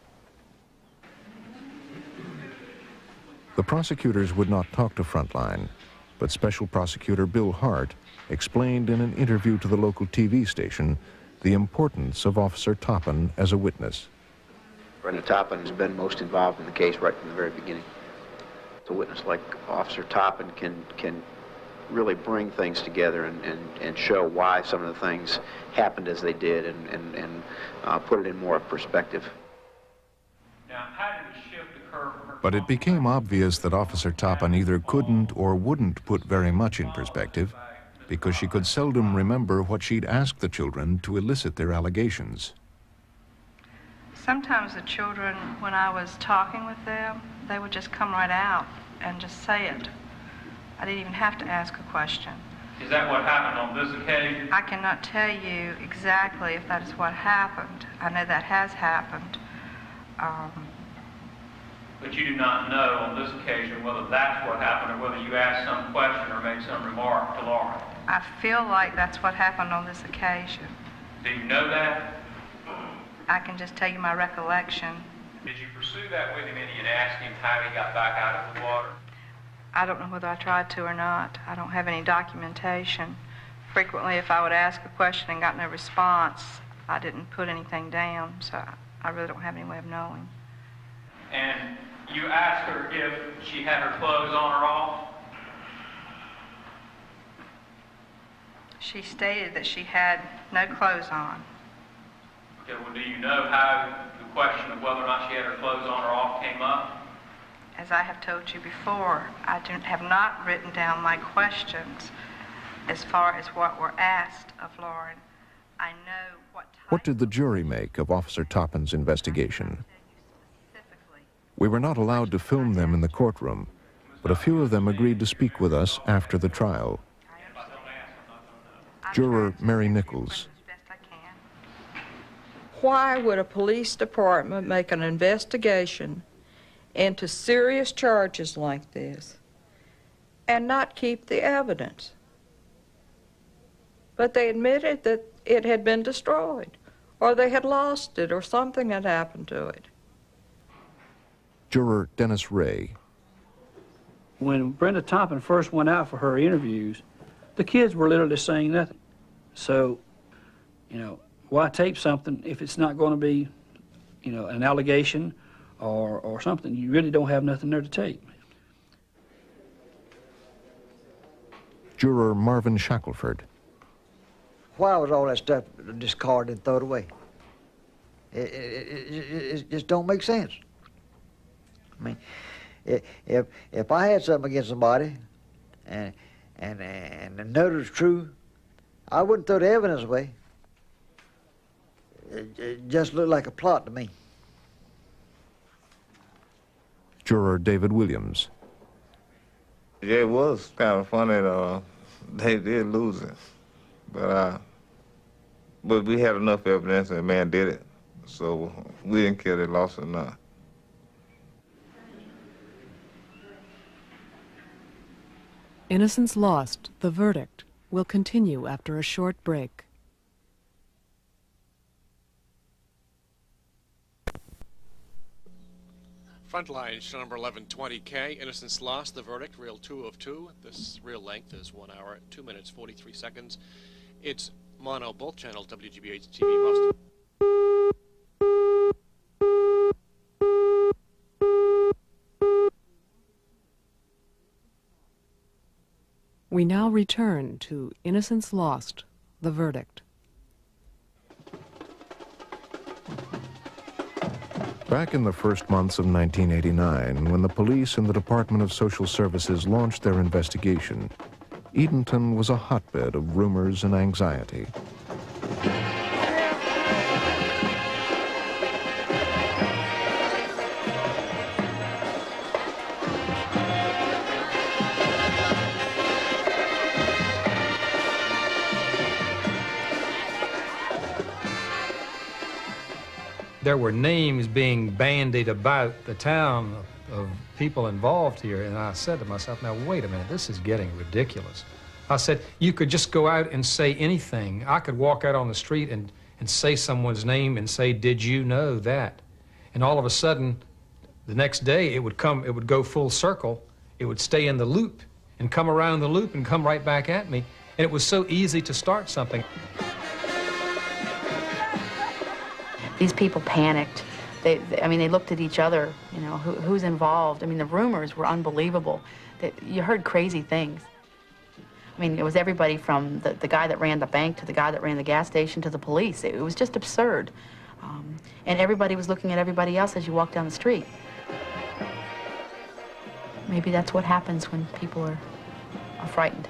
The prosecutors would not talk to Frontline, but Special Prosecutor Bill Hart explained in an interview to the local TV station the importance of Officer Toppin as a witness. Brenda Toppin has been most involved in the case right from the very beginning. A witness like Officer Toppin can really bring things together and show why some of the things happened as they did and put it in more perspective. Now, how did it shift the But it became obvious that Officer Toppin either couldn't or wouldn't put very much in perspective because she could seldom remember what she'd asked the children to elicit their allegations. Sometimes the children, when I was talking with them, they would just come right out and just say it. I didn't even have to ask a question. Is that what happened on this occasion? I cannot tell you exactly if that is what happened. I know that has happened. But you do not know on this occasion whether that's what happened or whether you asked some question or made some remark to Lauren. I feel like that's what happened on this occasion. Do you know that? I can just tell you my recollection. Did you pursue that with him and ask him how he got back out of the water? I don't know whether I tried to or not. I don't have any documentation. Frequently, if I would ask a question and got no response, I didn't put anything down, so I really don't have any way of knowing. And you asked her if she had her clothes on or off? She stated that she had no clothes on. Okay, well, do you know how the question of whether or not she had her clothes on or off came up? As I have told you before, I have not written down my questions as far as what were asked of Lauren. I know What did the jury make of Officer Toppin's investigation? We were not allowed to film them in the courtroom, but a few of them agreed to speak with us after the trial. Juror Mary Nichols. Why would a police department make an investigation into serious charges like this and not keep the evidence? But they admitted that it had been destroyed, or they had lost it, or something had happened to it. Juror Dennis Ray. When Brenda Toppin first went out for her interviews, the kids were literally saying nothing. So, why tape something if it's not going to be, an allegation or something? You really don't have nothing there to tape. Juror Marvin Shackelford. Why was all that stuff discarded and thrown away? It just don't make sense. I mean, if I had something against somebody and know it was true, I wouldn't throw the evidence away. It just looked like a plot to me. Juror David Williams. Yeah, it was kind of funny that they did lose it, but we had enough evidence that the man did it, so we didn't care if they lost it or not. Innocence Lost, the verdict, will continue after a short break. Frontline, show number 1120K, Innocence Lost, the verdict, reel 2 of 2. This reel length is 1 hour, 2 minutes, 43 seconds. It's mono, both channels, WGBH TV, Boston. We now return to Innocence Lost, the verdict. Back in the first months of 1989, when the police and the Department of Social Services launched their investigation, Edenton was a hotbed of rumors and anxiety. There were names being bandied about the town of people involved here, and I said to myself, now wait a minute, this is getting ridiculous. I said, you could just go out and say anything. I could walk out on the street and say someone's name and say, did you know that? And all of a sudden, the next day it would go full circle, it would stay in the loop and come around the loop and come right back at me. And it was so easy to start something. These people panicked. They looked at each other, who's involved. I mean, the rumors were unbelievable. You heard crazy things. I mean, it was everybody from the guy that ran the bank to the guy that ran the gas station to the police. It was just absurd. And everybody was looking at everybody else as you walked down the street. maybe that's what happens when people are frightened.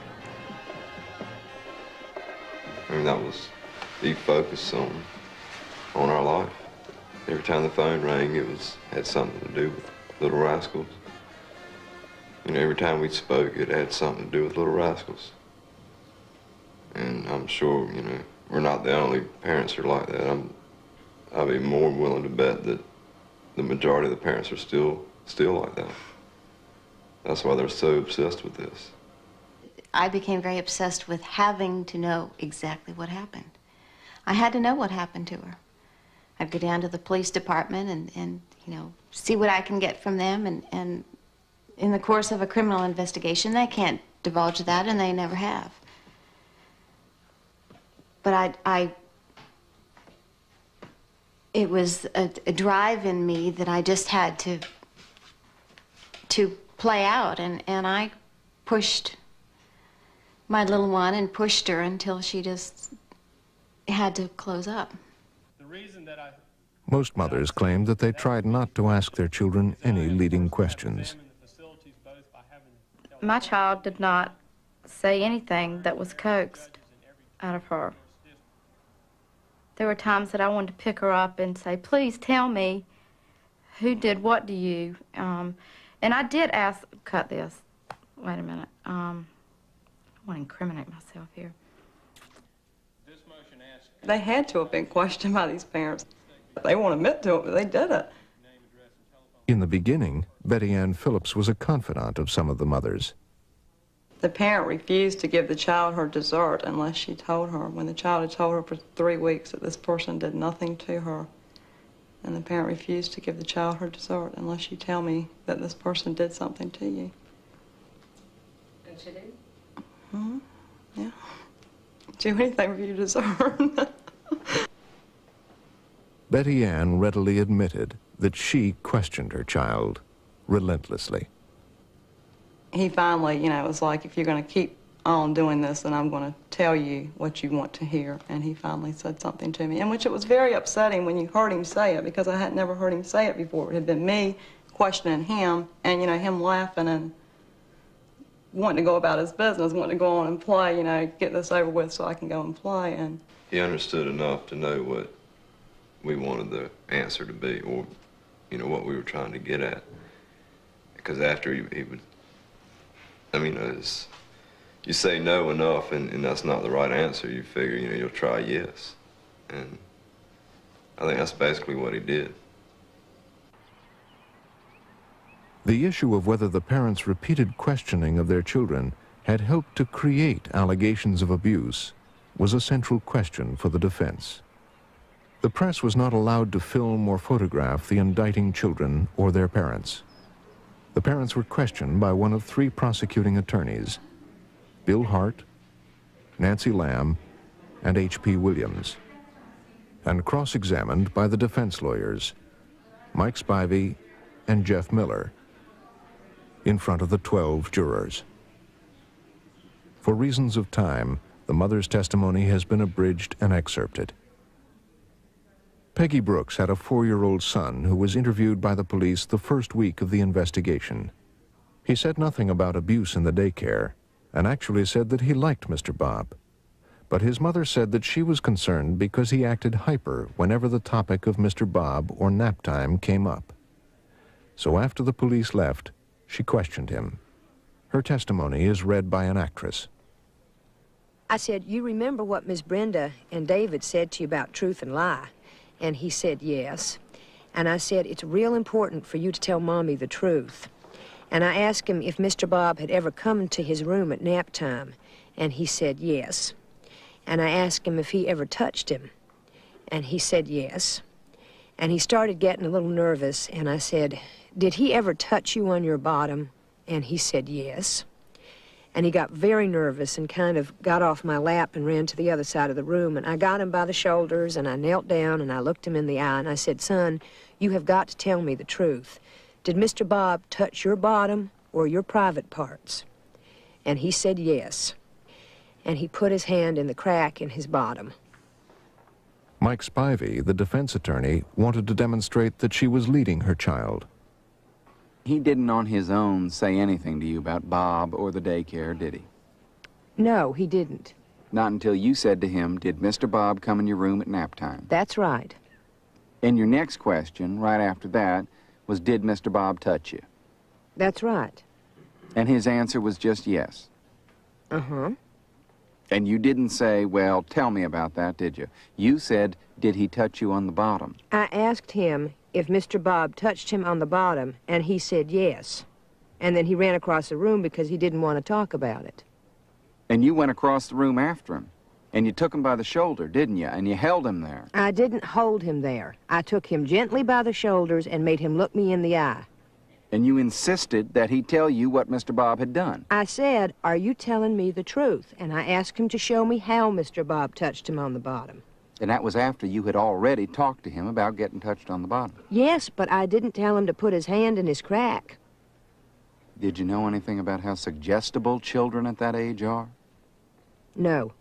I mean, that was the focus on our life. Every time the phone rang, had something to do with Little Rascals. You know, every time we spoke, it had something to do with Little Rascals. And I'm sure, you know, we're not the only parents who are like that. I'd be more willing to bet that the majority of the parents are still like that. That's why they're so obsessed with this. I became very obsessed with having to know exactly what happened. I had to know what happened to her. I'd go down to the police department and you know, see what I can get from them, and in the course of a criminal investigation, they can't divulge that, and they never have. But it was a drive in me that I just had to play out, and I pushed my little one and pushed her until she just had to close up. Most mothers claimed that they tried not to ask their children any leading questions. My child did not say anything that was coaxed out of her. There were times that I wanted to pick her up and say, please tell me who did what to you. And I did ask, cut this, wait a minute. I don't want to incriminate myself here. They had to have been questioned by these parents. They won't admit to it, but they did it. In the beginning, Betty Ann Phillips was a confidant of some of the mothers. The parent refused to give the child her dessert unless she told her, when the child had told her for 3 weeks that this person did nothing to her. And the parent refused to give the child her dessert unless you tell me that this person did something to you. And she did? Mm-hmm. Yeah. Do anything for your dessert. Betty Ann readily admitted that she questioned her child relentlessly. He finally, you know, was like, if you're going to keep on doing this, then I'm going to tell you what you want to hear. And he finally said something to me, in which it was very upsetting when you heard him say it, because I had never heard him say it before. It had been me questioning him, and, you know, him laughing and wanting to go about his business, wanting to go on and play, you know, get this over with so I can go and play. And he understood enough to know what we wanted the answer to be, or, you know, what we were trying to get at. Because after he would, I mean, you say no enough and that's not the right answer, you figure, you know, you'll try yes. And I think that's basically what he did. The issue of whether the parents' repeated questioning of their children had helped to create allegations of abuse was a central question for the defense. The press was not allowed to film or photograph the indicting children or their parents. The parents were questioned by one of 3 prosecuting attorneys, Bill Hart, Nancy Lamb, and H.P. Williams, and cross-examined by the defense lawyers, Mike Spivey and Jeff Miller, in front of the 12 jurors. For reasons of time, the mother's testimony has been abridged and excerpted. Peggy Brooks had a 4-year-old son who was interviewed by the police the first week of the investigation. He said nothing about abuse in the daycare and actually said that he liked Mr. Bob. But his mother said that she was concerned because he acted hyper whenever the topic of Mr. Bob or nap time came up. So after the police left, she questioned him. Her testimony is read by an actress. I said, you remember what Miss Brenda and David said to you about truth and lie? And he said yes. And I said, it's real important for you to tell Mommy the truth. And I asked him if Mr. Bob had ever come to his room at nap time, and he said yes. And I asked him if he ever touched him, and he said yes. And he started getting a little nervous, and I said, did he ever touch you on your bottom? And he said yes. And he got very nervous and kind of got off my lap and ran to the other side of the room. And I got him by the shoulders, and I knelt down, and I looked him in the eye, and I said, son, you have got to tell me the truth. Did Mr. Bob touch your bottom or your private parts? And he said yes. And he put his hand in the crack in his bottom. Mike Spivey, the defense attorney, wanted to demonstrate that she was leading her child. He didn't on his own say anything to you about Bob or the daycare, did he? No, he didn't. Not until you said to him, did Mr. Bob come in your room at nap time? That's right. And your next question, right after that, was, did Mr. Bob touch you? That's right. And his answer was just yes. Uh-huh. And you didn't say, well, tell me about that, did you? You said, did he touch you on the bottom? I asked him if Mr. Bob touched him on the bottom, and he said yes. And then he ran across the room because he didn't want to talk about it. And you went across the room after him. And you took him by the shoulder, didn't you? And you held him there. I didn't hold him there. I took him gently by the shoulders and made him look me in the eye. And you insisted that he tell you what Mr. Bob had done. I said, are you telling me the truth? And I asked him to show me how Mr. Bob touched him on the bottom. And that was after you had already talked to him about getting touched on the bottom. Yes, but I didn't tell him to put his hand in his crack. Did you know anything about how suggestible children at that age are? No.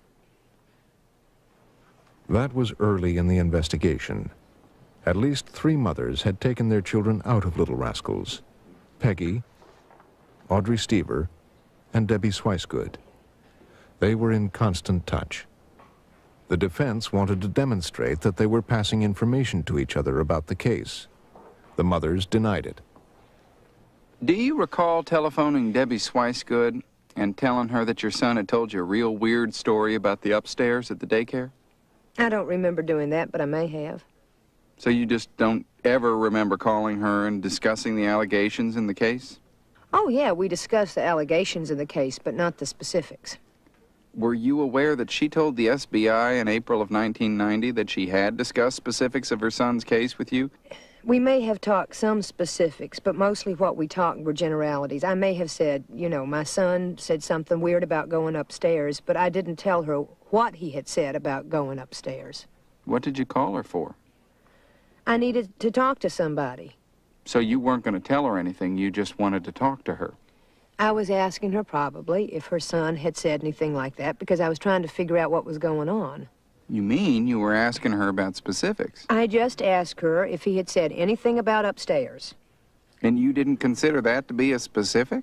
That was early in the investigation. At least 3 mothers had taken their children out of Little Rascals: Peggy, Audrey Stever, and Debbie Swicegood. They were in constant touch. The defense wanted to demonstrate that they were passing information to each other about the case. The mothers denied it. Do you recall telephoning Debbie Swicegood and telling her that your son had told you a real weird story about the upstairs at the daycare? I don't remember doing that, but I may have. So you just don't ever remember calling her and discussing the allegations in the case? Oh, yeah, we discussed the allegations in the case, but not the specifics. Were you aware that she told the SBI in April of 1990 that she had discussed specifics of her son's case with you? We may have talked some specifics, but mostly what we talked were generalities. I may have said, you know, my son said something weird about going upstairs, but I didn't tell her what he had said about going upstairs. What did you call her for? I needed to talk to somebody. So you weren't going to tell her anything, you just wanted to talk to her? I was asking her probably if her son had said anything like that because I was trying to figure out what was going on. You mean you were asking her about specifics? I just asked her if he had said anything about upstairs. And you didn't consider that to be a specific?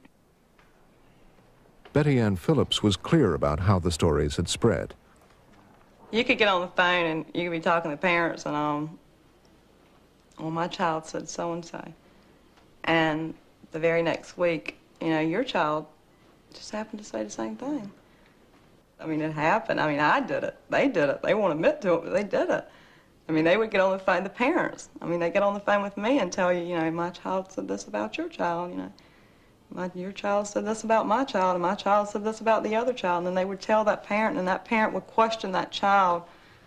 Betty Ann Phillips was clear about how the stories had spread. You could get on the phone and you could be talking to parents and, well, my child said so-and-so. And the very next week, you know, your child just happened to say the same thing. I mean, it happened. I mean, I did it. They did it. They won't admit to it, but they did it. I mean, they would get on the phone, the parents. I mean, they get on the phone with me and tell you, you know, my child said this about your child, you know. Your child said this about my child, and my child said this about the other child. And then they would tell that parent, and that parent would question that child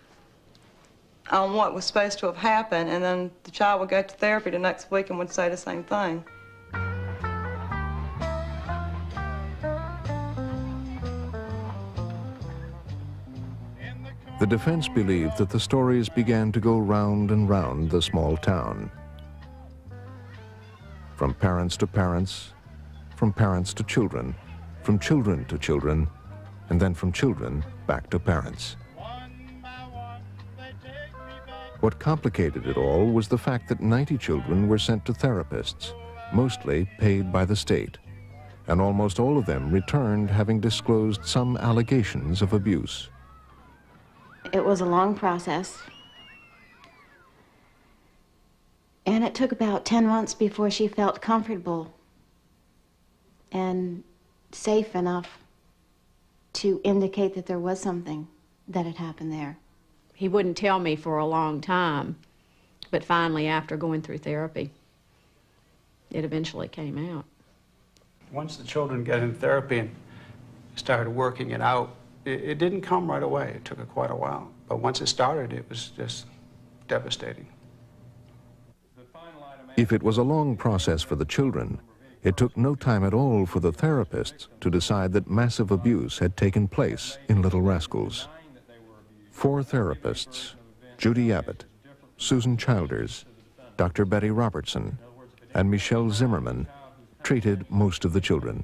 on what was supposed to have happened, and then the child would go to therapy the next week and would say the same thing. The defense believed that the stories began to go round and round the small town. From parents to parents, from parents to children, from children to children, and then from children back to parents. What complicated it all was the fact that 90 children were sent to therapists, mostly paid by the state, and almost all of them returned having disclosed some allegations of abuse. It was a long process, and it took about 10 months before she felt comfortable and safe enough to indicate that there was something that had happened there. He wouldn't tell me for a long time, but finally, after going through therapy, it eventually came out. Once the children got in therapy and started working it out, it didn't come right away. It took quite a while. But once it started, it was just devastating. If it was a long process for the children, it took no time at all for the therapists to decide that massive abuse had taken place in Little Rascals. 4 therapists, Judy Abbott, Susan Childers, Dr. Betty Robertson, and Michelle Zimmerman, treated most of the children.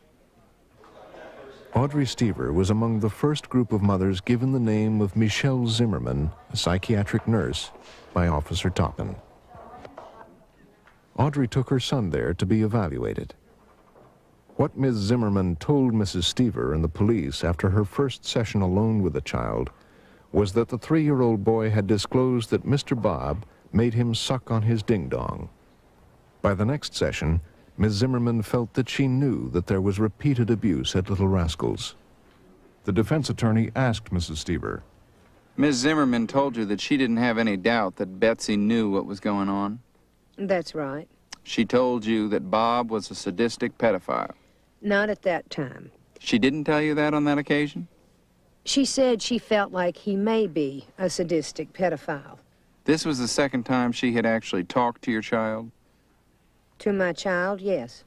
Audrey Stever was among the first group of mothers given the name of Michelle Zimmerman, a psychiatric nurse, by Officer Toppin. Audrey took her son there to be evaluated. What Ms. Zimmerman told Mrs. Stever and the police after her first session alone with the child was that the 3-year-old boy had disclosed that Mr. Bob made him suck on his ding-dong. By the next session, Ms. Zimmerman felt that she knew that there was repeated abuse at Little Rascals. The defense attorney asked Mrs. Stever. Ms. Zimmerman told you that she didn't have any doubt that Betsy knew what was going on? That's right. She told you that Bob was a sadistic pedophile? Not at that time. She didn't tell you that on that occasion? She said she felt like he may be a sadistic pedophile. This was the second time she had actually talked to your child? To my child, yes.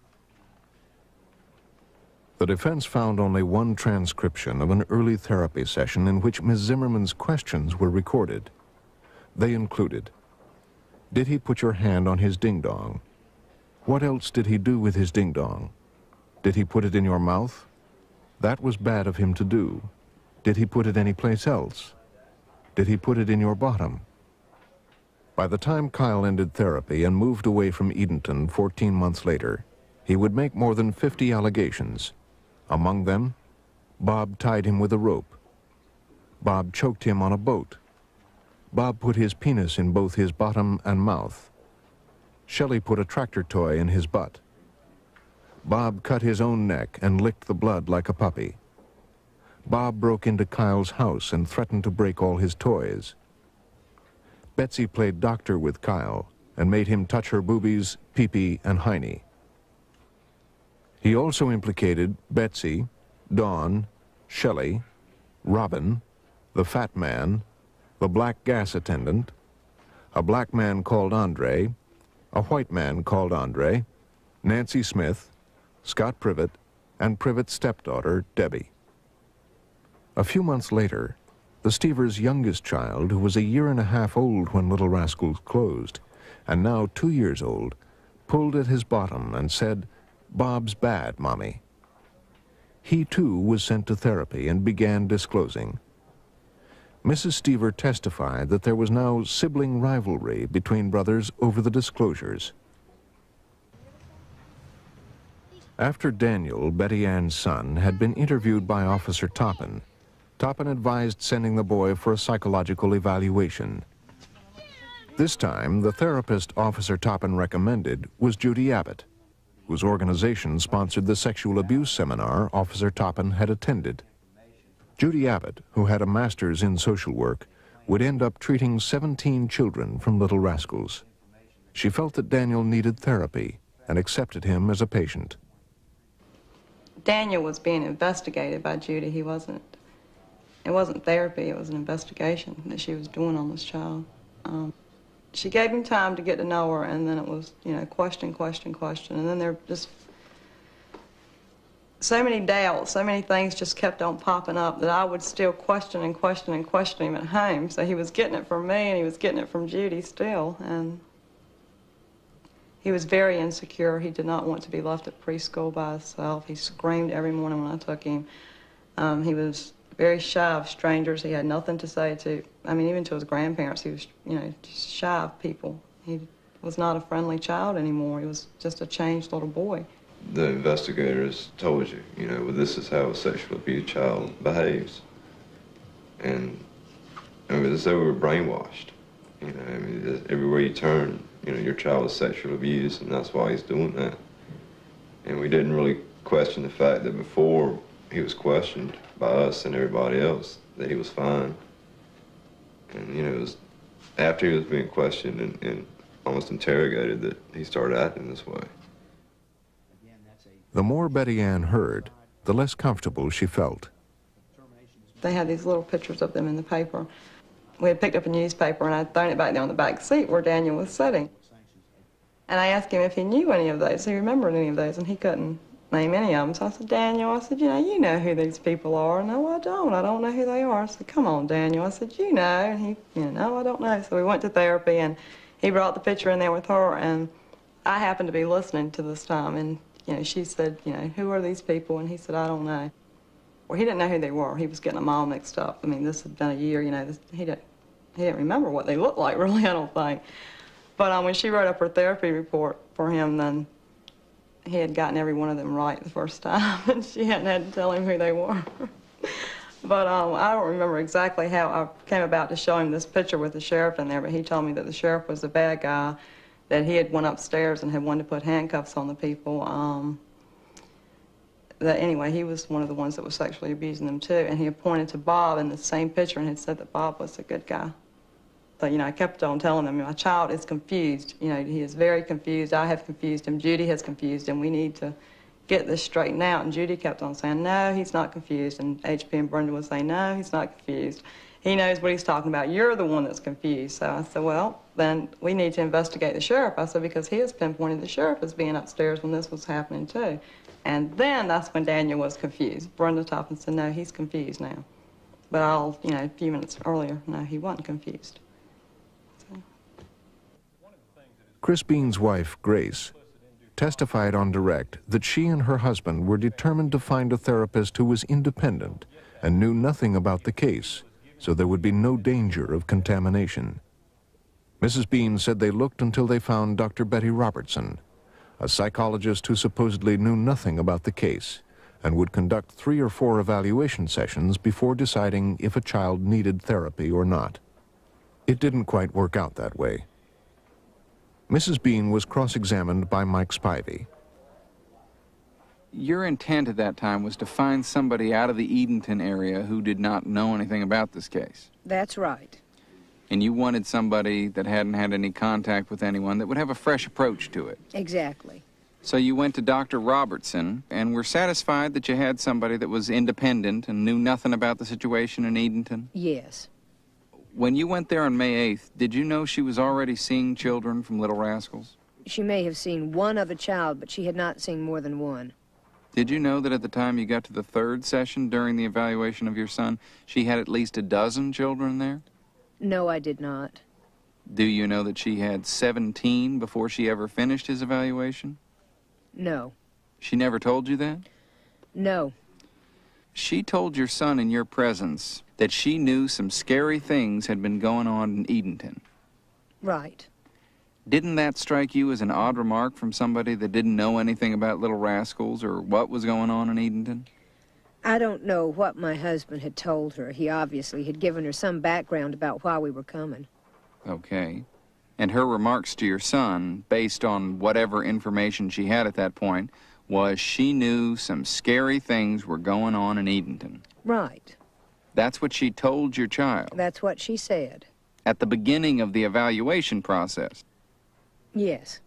The defense found only one transcription of an early therapy session in which Ms. Zimmerman's questions were recorded. They included, did he put your hand on his ding-dong? What else did he do with his ding-dong? Did he put it in your mouth? That was bad of him to do. Did he put it anyplace else? Did he put it in your bottom? By the time Kyle ended therapy and moved away from Edenton 14 months later, he would make more than 50 allegations. Among them, Bob tied him with a rope. Bob choked him on a boat. Bob put his penis in both his bottom and mouth. Shelley put a tractor toy in his butt. Bob cut his own neck and licked the blood like a puppy. Bob broke into Kyle's house and threatened to break all his toys. Betsy played doctor with Kyle and made him touch her boobies, pee-pee, and hiney. He also implicated Betsy, Dawn, Shelley, Robin, the fat man, the black gas attendant, a black man called Andre, a white man called Andre, Nancy Smith, Scott Privet, and Privet's stepdaughter, Debbie. A few months later, the Stevers' youngest child, who was a year and a half old when Little Rascals closed, and now 2 years old, pulled at his bottom and said, "Bob's bad, Mommy." He, too, was sent to therapy and began disclosing. Mrs. Stever testified that there was now sibling rivalry between brothers over the disclosures. After Daniel, Betty Ann's son, had been interviewed by Officer Toppin, Toppin advised sending the boy for a psychological evaluation. This time, the therapist Officer Toppin recommended was Judy Abbott, whose organization sponsored the sexual abuse seminar Officer Toppin had attended. Judy Abbott, who had a master's in social work, would end up treating 17 children from Little Rascals. She felt that Daniel needed therapy and accepted him as a patient. Daniel was being investigated by Judy. It wasn't therapy, it was an investigation that she was doing on this child. She gave him time to get to know her, and then it was, question, and then there just so many doubts, so many things just kept on popping up that I would still question him at home. So he was getting it from me, and he was getting it from Judy still, and he was very insecure. He did not want to be left at preschool by himself. He screamed every morning when I took him. He was very shy of strangers. He had nothing to say to, even to his grandparents. He was, just shy of people. He was not a friendly child anymore. He was just a changed little boy. The investigators told you, well, this is how a sexual abuse child behaves. And it was as though we were brainwashed. Everywhere you turn, your child is sexually abused, and that's why he's doing that. And we didn't really question the fact that before he was questioned by us and everybody else, that he was fine. And, it was after he was being questioned and almost interrogated that he started acting this way. The more Betty Ann heard, the less comfortable she felt. They had these little pictures of them in the paper. We had picked up a newspaper, and I'd thrown it back there on the back seat where Daniel was sitting. And I asked him if he knew any of those, if he remembered any of those, and he couldn't name any of them. So I said, Daniel, I said, you know who these people are. No, I don't know who they are. I said, come on, Daniel. I said, you know. And he, no, I don't know. So we went to therapy, and he brought the picture in there with her, and I happened to be listening to this time, and she said, who are these people? And he said, I don't know. Well, he didn't know who they were. He was getting them all mixed up. This had been a year, he didn't remember what they looked like, really, I don't think. But when she wrote up her therapy report for him than he had gotten every one of them right the first time, and she hadn't had to tell him who they were. But I don't remember exactly how I came about to show him this picture with the sheriff in there, but he told me that the sheriff was the bad guy, that he had went upstairs and had wanted to put handcuffs on the people. That anyway, he was one of the ones that was sexually abusing them too, and he had pointed to Bob in the same picture and had said that Bob was a good guy. But, you know, I kept on telling them, my child is confused. You know, he is very confused. I have confused him. Judy has confused him. We need to get this straightened out. And Judy kept on saying, no, he's not confused. And HP and Brenda would say, no, he's not confused. He knows what he's talking about. You're the one that's confused. So I said, well, then we need to investigate the sheriff. I said, because he has pinpointed the sheriff as being upstairs when this was happening too. And then that's when Daniel was confused. Brenda Toppin said, no, he's confused now. But you know, a few minutes earlier, no, he wasn't confused. Chris Bean's wife, Grace, testified on direct that she and her husband were determined to find a therapist who was independent and knew nothing about the case, so there would be no danger of contamination. Mrs. Bean said they looked until they found Dr. Betty Robertson, a psychologist who supposedly knew nothing about the case and would conduct 3 or 4 evaluation sessions before deciding if a child needed therapy or not. It didn't quite work out that way. Mrs. Bean was cross-examined by Mike Spivey. Your intent at that time was to find somebody out of the Edenton area who did not know anything about this case. That's right. And you wanted somebody that hadn't had any contact with anyone that would have a fresh approach to it. Exactly. So you went to Dr. Robertson and were satisfied that you had somebody that was independent and knew nothing about the situation in Edenton? Yes. When you went there on May 8th, did you know she was already seeing children from Little Rascals? She may have seen one other child, but she had not seen more than one. Did you know that at the time you got to the 3rd session during the evaluation of your son, she had at least a dozen children there? No, I did not. Do you know that she had 17 before she ever finished his evaluation? No. She never told you that? No. She told your son in your presence that she knew some scary things had been going on in Edenton. Right. Didn't that strike you as an odd remark from somebody that didn't know anything about Little Rascals or what was going on in Edenton? I don't know what my husband had told her. He obviously had given her some background about why we were coming. Okay. And her remarks to your son, based on whatever information she had at that point, was she knew some scary things were going on in Edenton. Right. That's what she told your child? That's what she said. At the beginning of the evaluation process? Yes.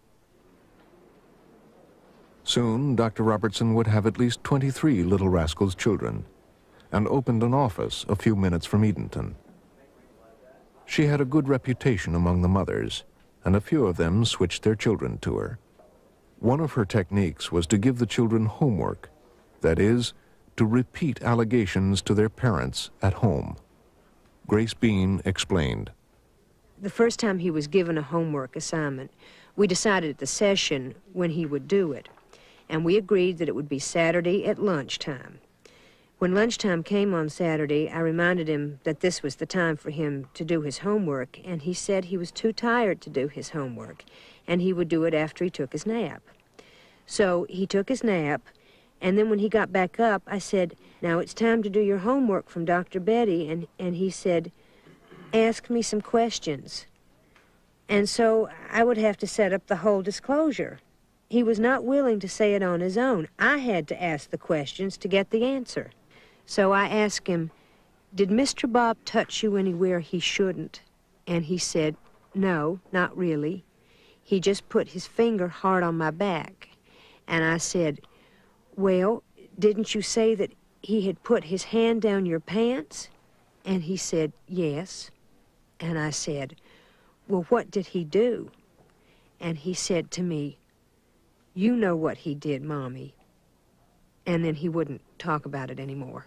Soon, Dr. Robertson would have at least 23 Little Rascals children and opened an office a few minutes from Edenton. She had a good reputation among the mothers, and a few of them switched their children to her. One of her techniques was to give the children homework, that is, to repeat allegations to their parents at home. Grace Bean explained. The first time he was given a homework assignment, we decided at the session when he would do it, and we agreed that it would be Saturday at lunchtime. When lunchtime came on Saturday, I reminded him that this was the time for him to do his homework, and he said he was too tired to do his homework, and he would do it after he took his nap. So he took his nap, and then when he got back up, I said, now it's time to do your homework from Dr. Betty, and he said, ask me some questions. And so I would have to set up the whole disclosure. He was not willing to say it on his own. I had to ask the questions to get the answer. So I asked him, did Mr. Bob touch you anywhere he shouldn't? And he said, no, not really. He just put his finger hard on my back. And I said, well, didn't you say that he had put his hand down your pants? And he said, yes. And I said, well, what did he do? And he said to me, you know what he did, Mommy. And then he wouldn't talk about it anymore.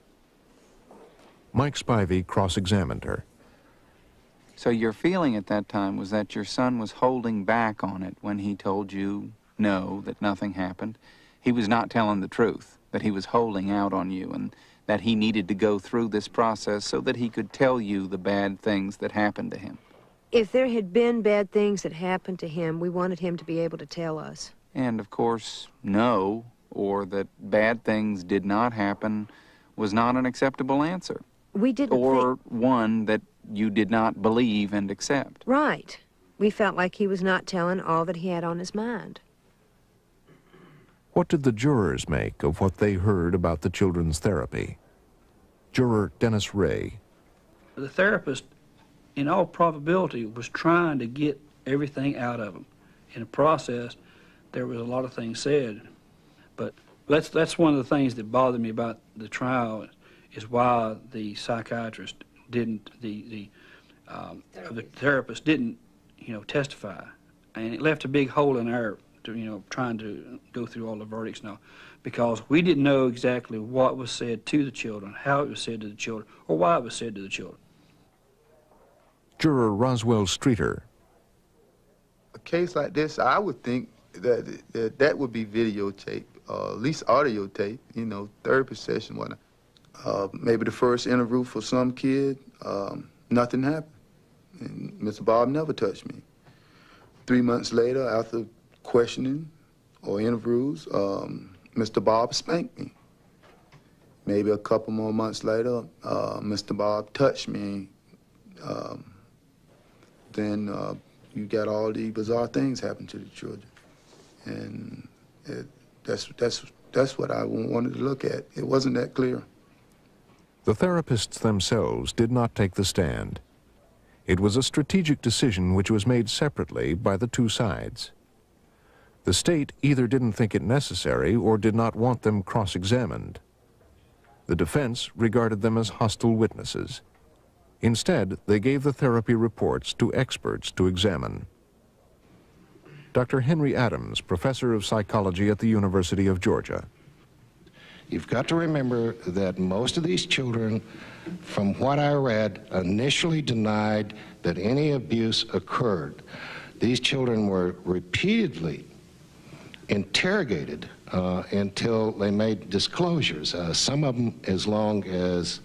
Mike Spivey cross-examined her. So your feeling at that time was that your son was holding back on it when he told you no, that nothing happened. He was not telling the truth, that he was holding out on you, and that he needed to go through this process so that he could tell you the bad things that happened to him. If there had been bad things that happened to him, we wanted him to be able to tell us. And, of course, no, or that bad things did not happen was not an acceptable answer. We didn't Or one that you did not believe and accept. Right. We felt like he was not telling all that he had on his mind. What did the jurors make of what they heard about the children's therapy? Juror Dennis Ray. The therapist, in all probability, was trying to get everything out of them. In the process, there was a lot of things said. But that's one of the things that bothered me about the trial, is why the psychiatrist didn't, the therapist didn't, testify. And it left a big hole in our, trying to go through all the verdicts now, because we didn't know exactly what was said to the children, how it was said to the children, or why it was said to the children. Juror Roswell Streeter. A case like this, I would think that would be videotape, at least audio tape, therapy session, whatnot. Maybe the first interview for some kid, nothing happened. And Mr. Bob never touched me. 3 months later, after questioning or interviews, Mr. Bob spanked me. Maybe a couple more months later, Mr. Bob touched me. Then you got all the bizarre things happen to the children. And that's what I wanted to look at. It wasn't that clear. The therapists themselves did not take the stand. It was a strategic decision which was made separately by the two sides. The state either didn't think it necessary or did not want them cross-examined. The defense regarded them as hostile witnesses. Instead, they gave the therapy reports to experts to examine. Dr. Henry Adams, professor of psychology at the University of Georgia. You've got to remember that most of these children, from what I read, initially denied that any abuse occurred. These children were repeatedly interrogated until they made disclosures, some of them as long as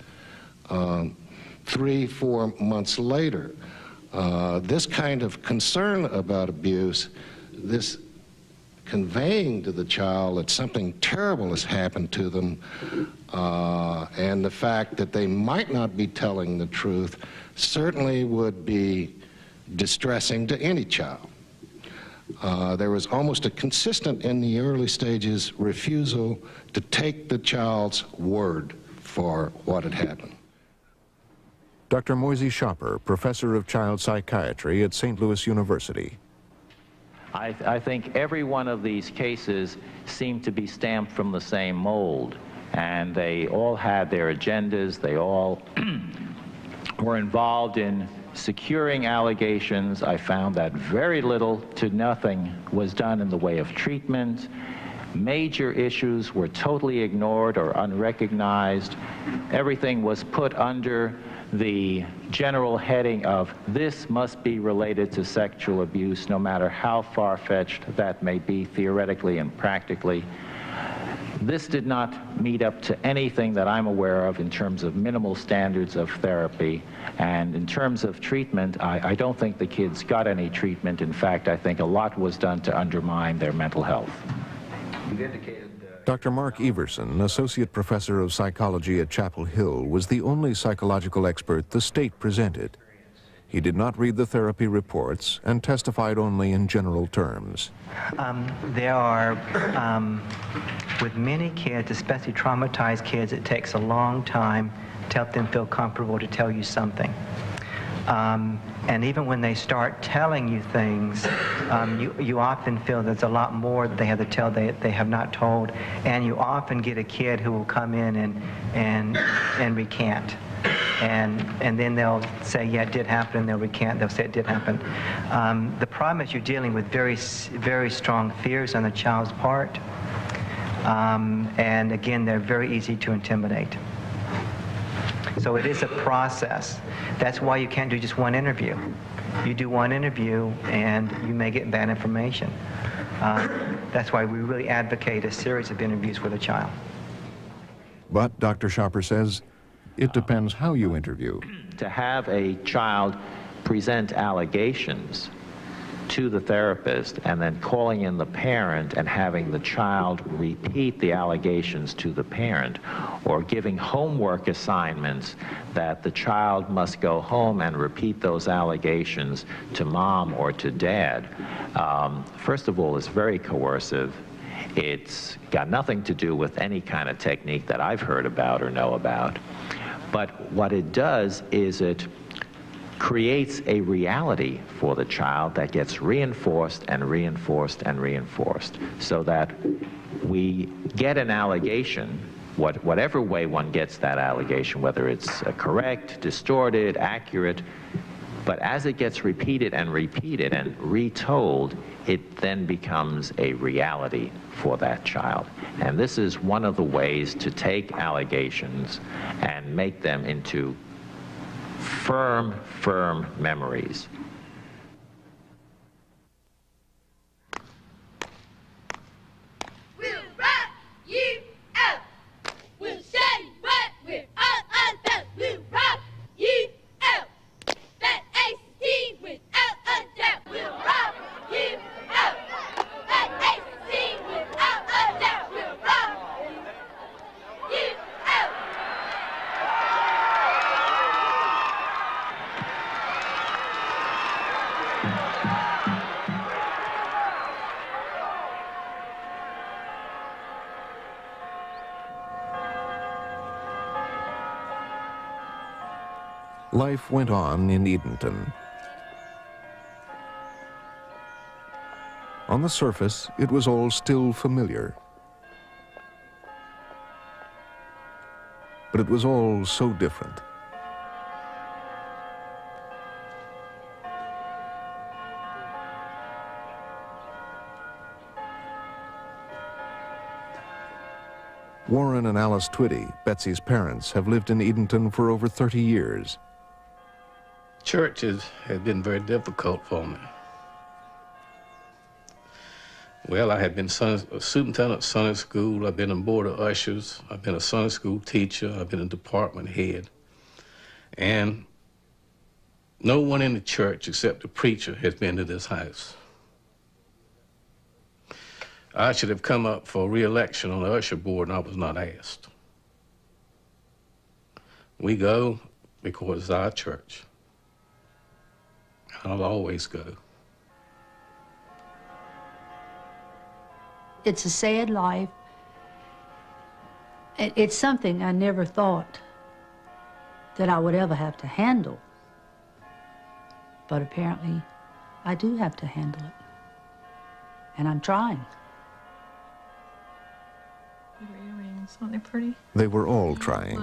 3-4 months later. This kind of concern about abuse, this conveying to the child that something terrible has happened to them, and the fact that they might not be telling the truth certainly would be distressing to any child. There was almost a consistent, in the early stages, refusal to take the child's word for what had happened. Dr. Moisey Schopper, professor of child psychiatry at St. Louis University. I think every one of these cases seemed to be stamped from the same mold, and they all had their agendas. They all were involved in securing allegations. I found that very little to nothing was done in the way of treatment. Major issues were totally ignored or unrecognized. Everything was put under the general heading of this must be related to sexual abuse, no matter how far-fetched that may be theoretically and practically. This did not meet up to anything that I'm aware of in terms of minimal standards of therapy. And in terms of treatment, I don't think the kids got any treatment. In fact, I think a lot was done to undermine their mental health. Dr. Mark Everson, associate professor of psychology at Chapel Hill, was the only psychological expert the state presented. He did not read the therapy reports and testified only in general terms. There are, with many kids, especially traumatized kids, it takes a long time to help them feel comfortable to tell you something. And even when they start telling you things, you often feel there's a lot more that they have to tell they have not told, and you often get a kid who will come in and recant. And then they'll say, yeah, it did happen, and they'll recant, they'll say it did happen. The problem is you're dealing with very, very strong fears on the child's part, and again, they're very easy to intimidate. So it is a process. That's why you can't do just one interview. You do one interview and you may get bad information. That's why we really advocate a series of interviews with a child. But Dr. Schopper says it depends how you interview. To have a child present allegations to the therapist and then calling in the parent and having the child repeat the allegations to the parent, or giving homework assignments that the child must go home and repeat those allegations to mom or to dad, first of all, is very coercive. It's got nothing to do with any kind of technique that I've heard about or know about. But what it does is it creates a reality for the child that gets reinforced and reinforced and reinforced, so that we get an allegation, whatever way one gets that allegation, whether it's correct, distorted, accurate, but as it gets repeated and repeated and retold, it then becomes a reality for that child. And this is one of the ways to take allegations and make them into firm memories. We'll rock you out. We'll show you what we're all about. We'll rock you out. That ACT without a doubt. We'll rock you out. That ACT without a doubt. We'll rock you out. Life went on in Edenton. On the surface, it was all still familiar. But it was all so different. Warren and Alice Twitty, Betsy's parents, have lived in Edenton for over 30 years. Church has been very difficult for me. Well, I had been a superintendent of Sunday school, I've been a board of ushers, I've been a Sunday school teacher, I've been a department head. And no one in the church except the preacher has been to this house. I should have come up for re-election on the usher board and I was not asked. We go because it's our church. I'll always go. It's a sad life. It's something I never thought that I would ever have to handle. But apparently, I do have to handle it. And I'm trying. Your earrings, aren't they pretty? They were all trying.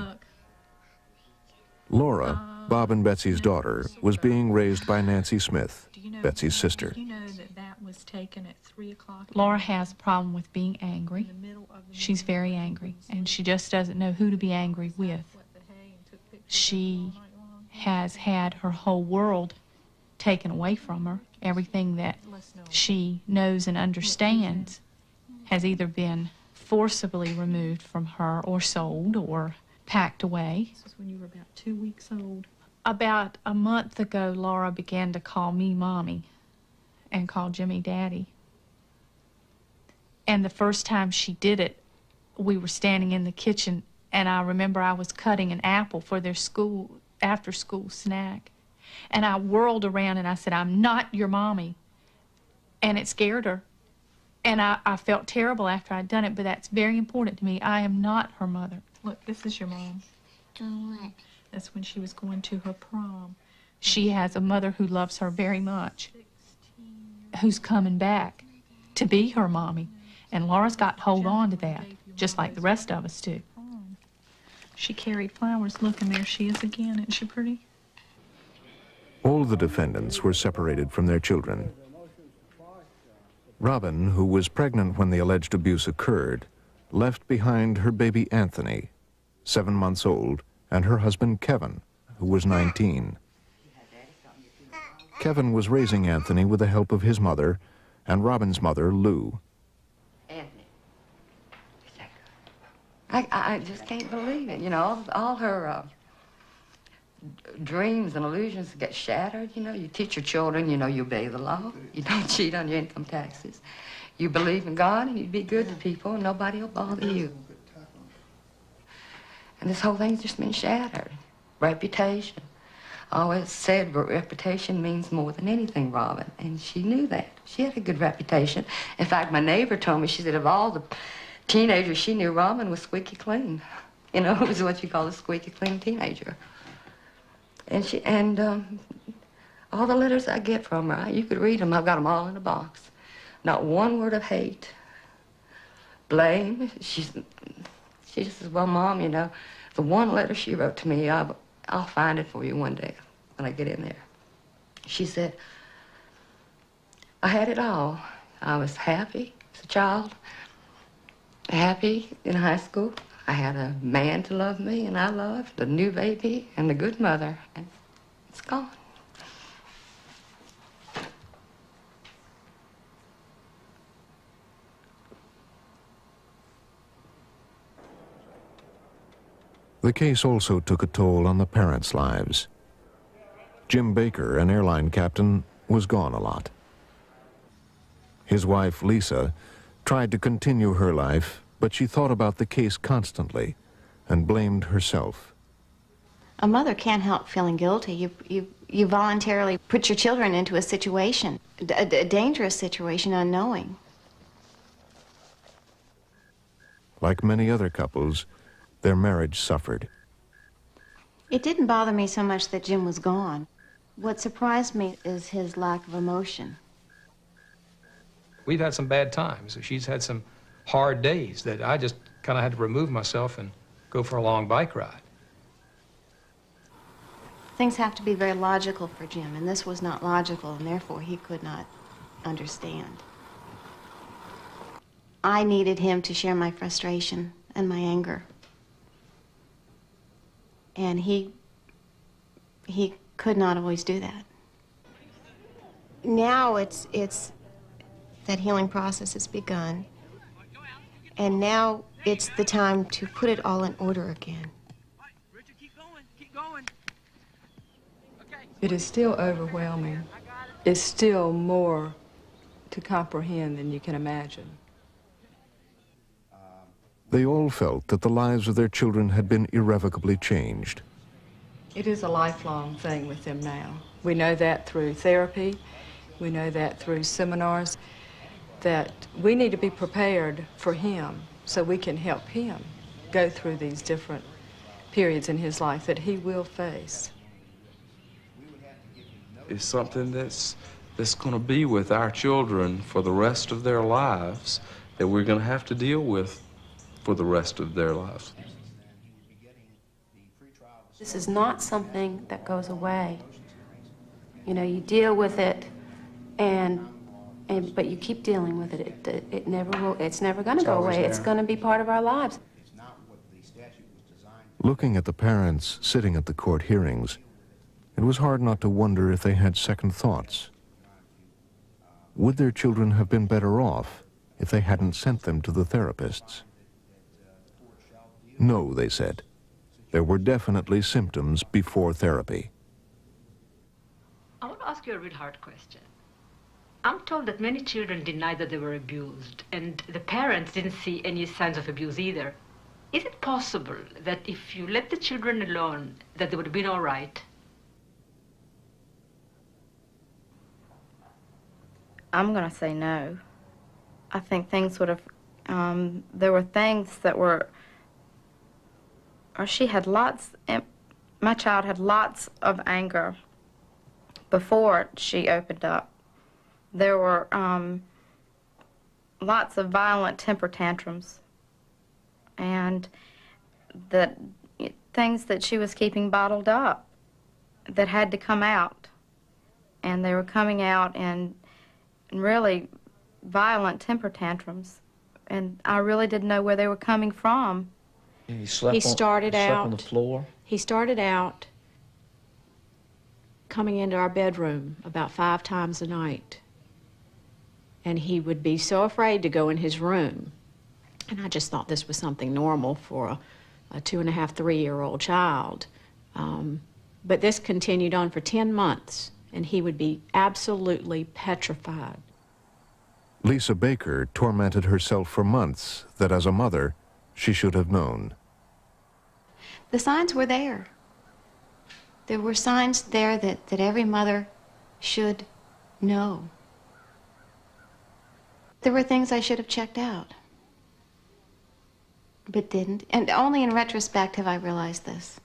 Laura, Bob and Betsy's daughter, was being raised by Nancy Smith, Betsy's sister. Do you know that was taken at 3 o'clock? Laura has a problem with being angry. She's very angry, and she just doesn't know who to be angry with. She has had her whole world taken away from her. Everything that she knows and understands has either been forcibly removed from her or sold or packed away. This was when you were about 2 weeks old. About a month ago, Laura began to call me Mommy and call Jimmy Daddy. And the first time she did it, we were standing in the kitchen, and I remember I was cutting an apple for their after-school snack. And I whirled around and I said, "I'm not your mommy." And it scared her. And I felt terrible after I'd done it, but that's very important to me. I am not her mother. Look, this is your mom. Doing what? That's when she was going to her prom. She has a mother who loves her very much, who's coming back to be her mommy. And Laura's got to hold on to that, just like the rest of us do. She carried flowers. Look, and there she is again. Isn't she pretty? All the defendants were separated from their children. Robin, who was pregnant when the alleged abuse occurred, left behind her baby Anthony, 7 months old, and her husband Kevin, who was 19. Kevin was raising Anthony with the help of his mother and Robin's mother, Lou. Anthony. I just can't believe it. You know, all her dreams and illusions get shattered. You know, you teach your children, you know, you obey the law. You don't cheat on your income taxes. You believe in God and you be good to people and nobody will bother you. And this whole thing's just been shattered. Reputation. I always said reputation means more than anything, Robin, and she knew that. She had a good reputation. In fact, my neighbor told me, she said, of all the teenagers she knew, Robin was squeaky clean. You know, it was what you call a squeaky clean teenager. And all the letters I get from her, you could read them. I've got them all in a box. Not one word of hate, blame. She just says, well, Mom, you know, the one letter she wrote to me, I'll find it for you one day when I get in there. She said, I had it all. I was happy as a child, happy in high school. I had a man to love me, and I loved the new baby and the good mother, and it's gone. The case also took a toll on the parents' lives. Jim Baker, an airline captain, was gone a lot. His wife, Lisa, tried to continue her life, but she thought about the case constantly and blamed herself. A mother can't help feeling guilty. You voluntarily put your children into a situation, a dangerous situation, unknowing. Like many other couples, their marriage suffered. It didn't bother me so much that Jim was gone. What surprised me is his lack of emotion. We've had some bad times. She's had some hard days that I just kind of had to remove myself and go for a long bike ride. Things have to be very logical for Jim, and this was not logical, and therefore he could not understand. I needed him to share my frustration and my anger. And he could not always do that. Now it's that healing process has begun. And now it's the time to put it all in order again. It is still overwhelming. It's still more to comprehend than you can imagine. They all felt that the lives of their children had been irrevocably changed. It is a lifelong thing with them now. We know that through therapy. We know that through seminars, that we need to be prepared for him so we can help him go through these different periods in his life that he will face. It's something that's going to be with our children for the rest of their lives, that we're going to have to deal with for the rest of their lives. This is not something that goes away. You know, you deal with it, but you keep dealing with it. It never will. It's never going to go away. It's going to be part of our lives. Looking at the parents sitting at the court hearings, it was hard not to wonder if they had second thoughts. Would their children have been better off if they hadn't sent them to the therapists? No, they said. There were definitely symptoms before therapy. I want to ask you a real hard question. I'm told that many children deny that they were abused, and the parents didn't see any signs of abuse either. Is it possible that if you let the children alone, that they would have been all right? I'm going to say no. I think things would have, there were things that were, or she had lots, my child had lots of anger before she opened up. There were lots of violent temper tantrums, and that things that she was keeping bottled up that had to come out, and they were coming out in really violent temper tantrums, and I really didn't know where they were coming from. He started on the floor. He started out coming into our bedroom about 5 times a night. And he would be so afraid to go in his room. And I just thought this was something normal for a 2.5, 3-year-old child. But this continued on for 10 months, and he would be absolutely petrified. Lisa Baker tormented herself for months that as a mother, she should have known. The signs were there. There were signs there that every mother should know. There were things I should have checked out, but didn't. And only in retrospect have I realized this.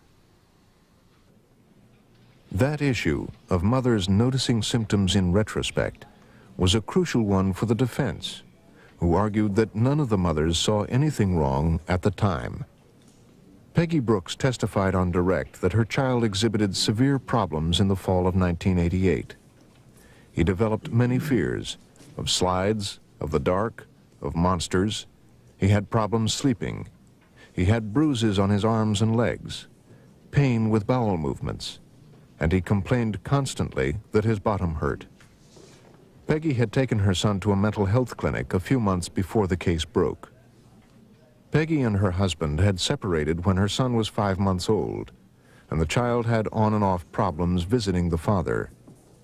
That issue of mothers noticing symptoms in retrospect was a crucial one for the defense, who argued that none of the mothers saw anything wrong at the time. Peggy Brooks testified on direct that her child exhibited severe problems in the fall of 1988. He developed many fears of slides, of the dark, of monsters. He had problems sleeping. He had bruises on his arms and legs, pain with bowel movements, and he complained constantly that his bottom hurt. Peggy had taken her son to a mental health clinic a few months before the case broke. Peggy and her husband had separated when her son was 5 months old, and the child had on and off problems visiting the father.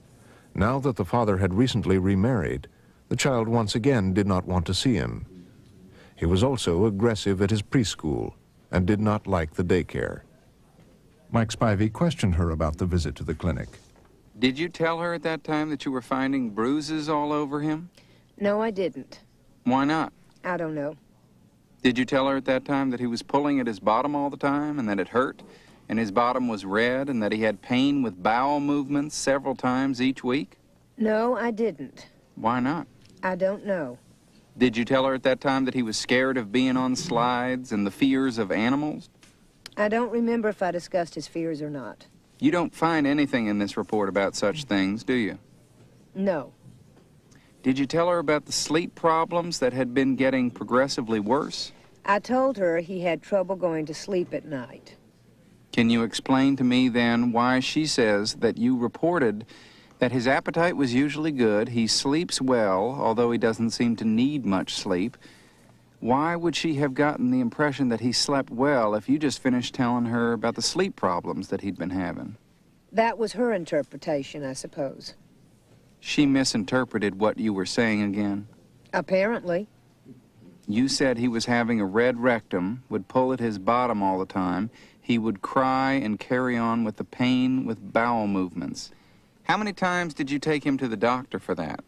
Now that the father had recently remarried, the child once again did not want to see him. He was also aggressive at his preschool and did not like the daycare. Mike Spivey questioned her about the visit to the clinic. Did you tell her at that time that you were finding bruises all over him? No, I didn't. Why not? I don't know. Did you tell her at that time that he was pulling at his bottom all the time and that it hurt and his bottom was red and that he had pain with bowel movements several times each week? No, I didn't. Why not? I don't know. Did you tell her at that time that he was scared of being on slides and the fears of animals? I don't remember if I discussed his fears or not. You don't find anything in this report about such things, do you? No. Did you tell her about the sleep problems that had been getting progressively worse? I told her he had trouble going to sleep at night. Can you explain to me then why she says that you reported that his appetite was usually good, he sleeps well, although he doesn't seem to need much sleep? Why would she have gotten the impression that he slept well if you just finished telling her about the sleep problems that he'd been having? That was her interpretation, I suppose. She misinterpreted what you were saying again. Apparently. You said he was having a red rectum, would pull at his bottom all the time, he would cry and carry on with the pain with bowel movements. How many times did you take him to the doctor for that?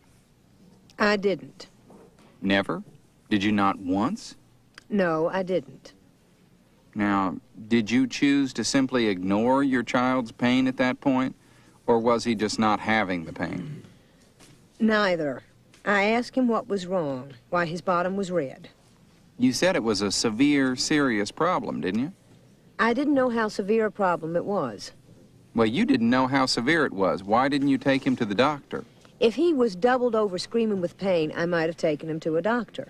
I didn't. Never? Did you not once? No, I didn't. Now, did you choose to simply ignore your child's pain at that point, or was he just not having the pain? Neither. I asked him what was wrong, why his bottom was red. You said it was a severe, serious problem, didn't you? I didn't know how severe a problem it was. Well, you didn't know how severe it was. Why didn't you take him to the doctor? If he was doubled over screaming with pain, I might have taken him to a doctor.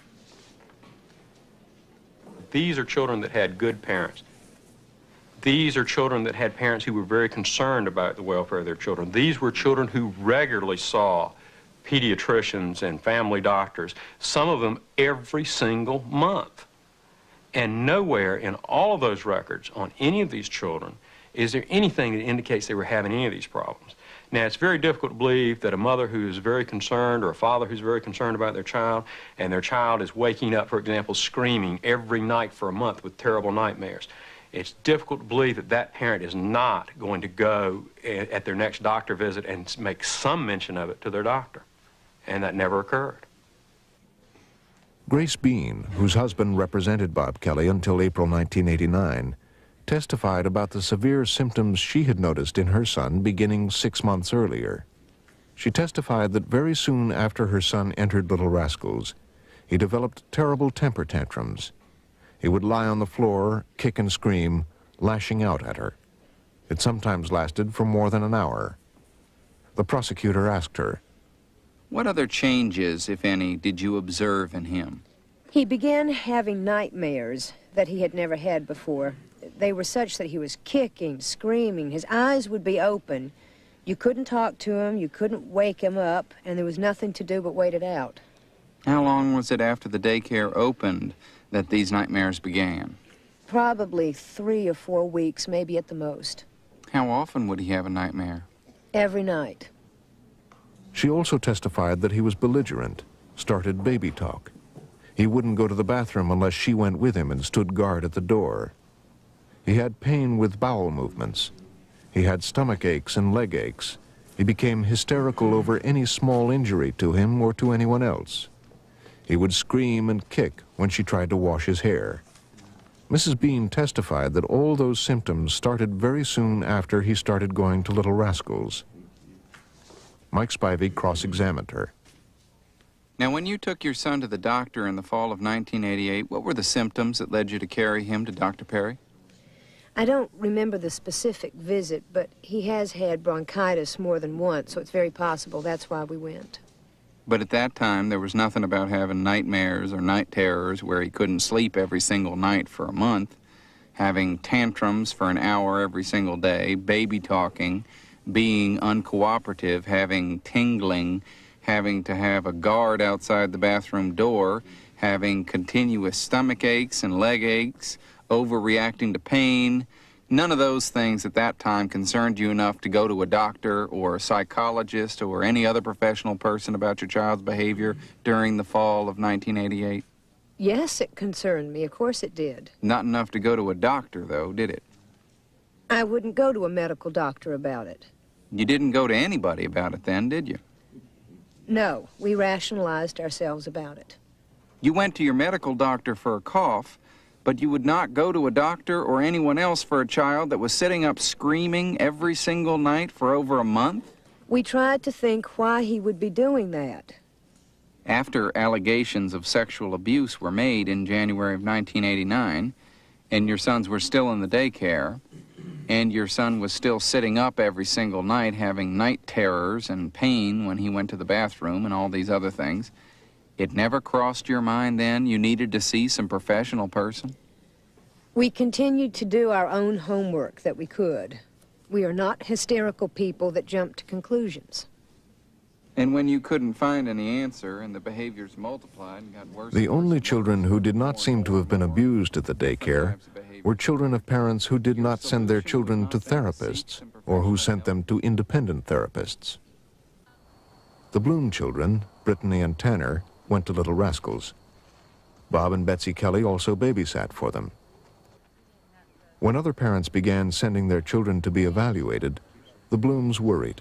These are children that had good parents. These are children that had parents who were very concerned about the welfare of their children. These were children who regularly saw pediatricians and family doctors, some of them every single month. And nowhere in all of those records on any of these children is there anything that indicates they were having any of these problems. Now, it's very difficult to believe that a mother who is very concerned or a father who's very concerned about their child and their child is waking up, for example, screaming every night for a month with terrible nightmares. It's difficult to believe that that parent is not going to go at their next doctor visit and make some mention of it to their doctor. And that never occurred. Grace Bean, whose husband represented Bob Kelly until April 1989, testified about the severe symptoms she had noticed in her son beginning 6 months earlier. She testified that very soon after her son entered Little Rascals, he developed terrible temper tantrums. He would lie on the floor, kick and scream, lashing out at her. It sometimes lasted for more than an hour. The prosecutor asked her, "What other changes, if any, did you observe in him?" He began having nightmares that he had never had before. They were such that he was kicking, screaming. His eyes would be open. You couldn't talk to him, you couldn't wake him up, and there was nothing to do but wait it out. How long was it after the daycare opened that these nightmares began? Probably 3 or 4 weeks, maybe at the most. How often would he have a nightmare? Every night. She also testified that he was belligerent, started baby talk. He wouldn't go to the bathroom unless she went with him and stood guard at the door. He had pain with bowel movements. He had stomach aches and leg aches. He became hysterical over any small injury to him or to anyone else. He would scream and kick when she tried to wash his hair. Mrs. Bean testified that all those symptoms started very soon after he started going to Little Rascals. Mike Spivey cross-examined her. Now, when you took your son to the doctor in the fall of 1988, what were the symptoms that led you to carry him to Dr. Perry? I don't remember the specific visit, but he has had bronchitis more than once, so it's very possible that's why we went. But at that time, there was nothing about having nightmares or night terrors where he couldn't sleep every single night for a month, having tantrums for an hour every single day, baby talking, being uncooperative, having tingling, having to have a guard outside the bathroom door, having continuous stomach aches and leg aches, overreacting to pain. None of those things at that time concerned you enough to go to a doctor or a psychologist or any other professional person about your child's behavior during the fall of 1988? Yes, it concerned me. Of course it did. Not enough to go to a doctor, though, did it? I wouldn't go to a medical doctor about it. You didn't go to anybody about it then, did you? No, we rationalized ourselves about it. You went to your medical doctor for a cough, but you would not go to a doctor or anyone else for a child that was sitting up screaming every single night for over a month? We tried to think why he would be doing that. After allegations of sexual abuse were made in January of 1989, and your sons were still in the daycare, and your son was still sitting up every single night having night terrors and pain when he went to the bathroom and all these other things, it never crossed your mind then you needed to see some professional person? We continued to do our own homework that we could. We are not hysterical people that jump to conclusions. And when you couldn't find any answer and the behaviors multiplied and got worse... The only children who did not seem to have been abused at the daycare were children of parents who did not send their children to therapists or who sent them to independent therapists. The Bloom children, Brittany and Tanner, went to Little Rascals. Bob and Betsy Kelly also babysat for them. When other parents began sending their children to be evaluated, the Blooms worried.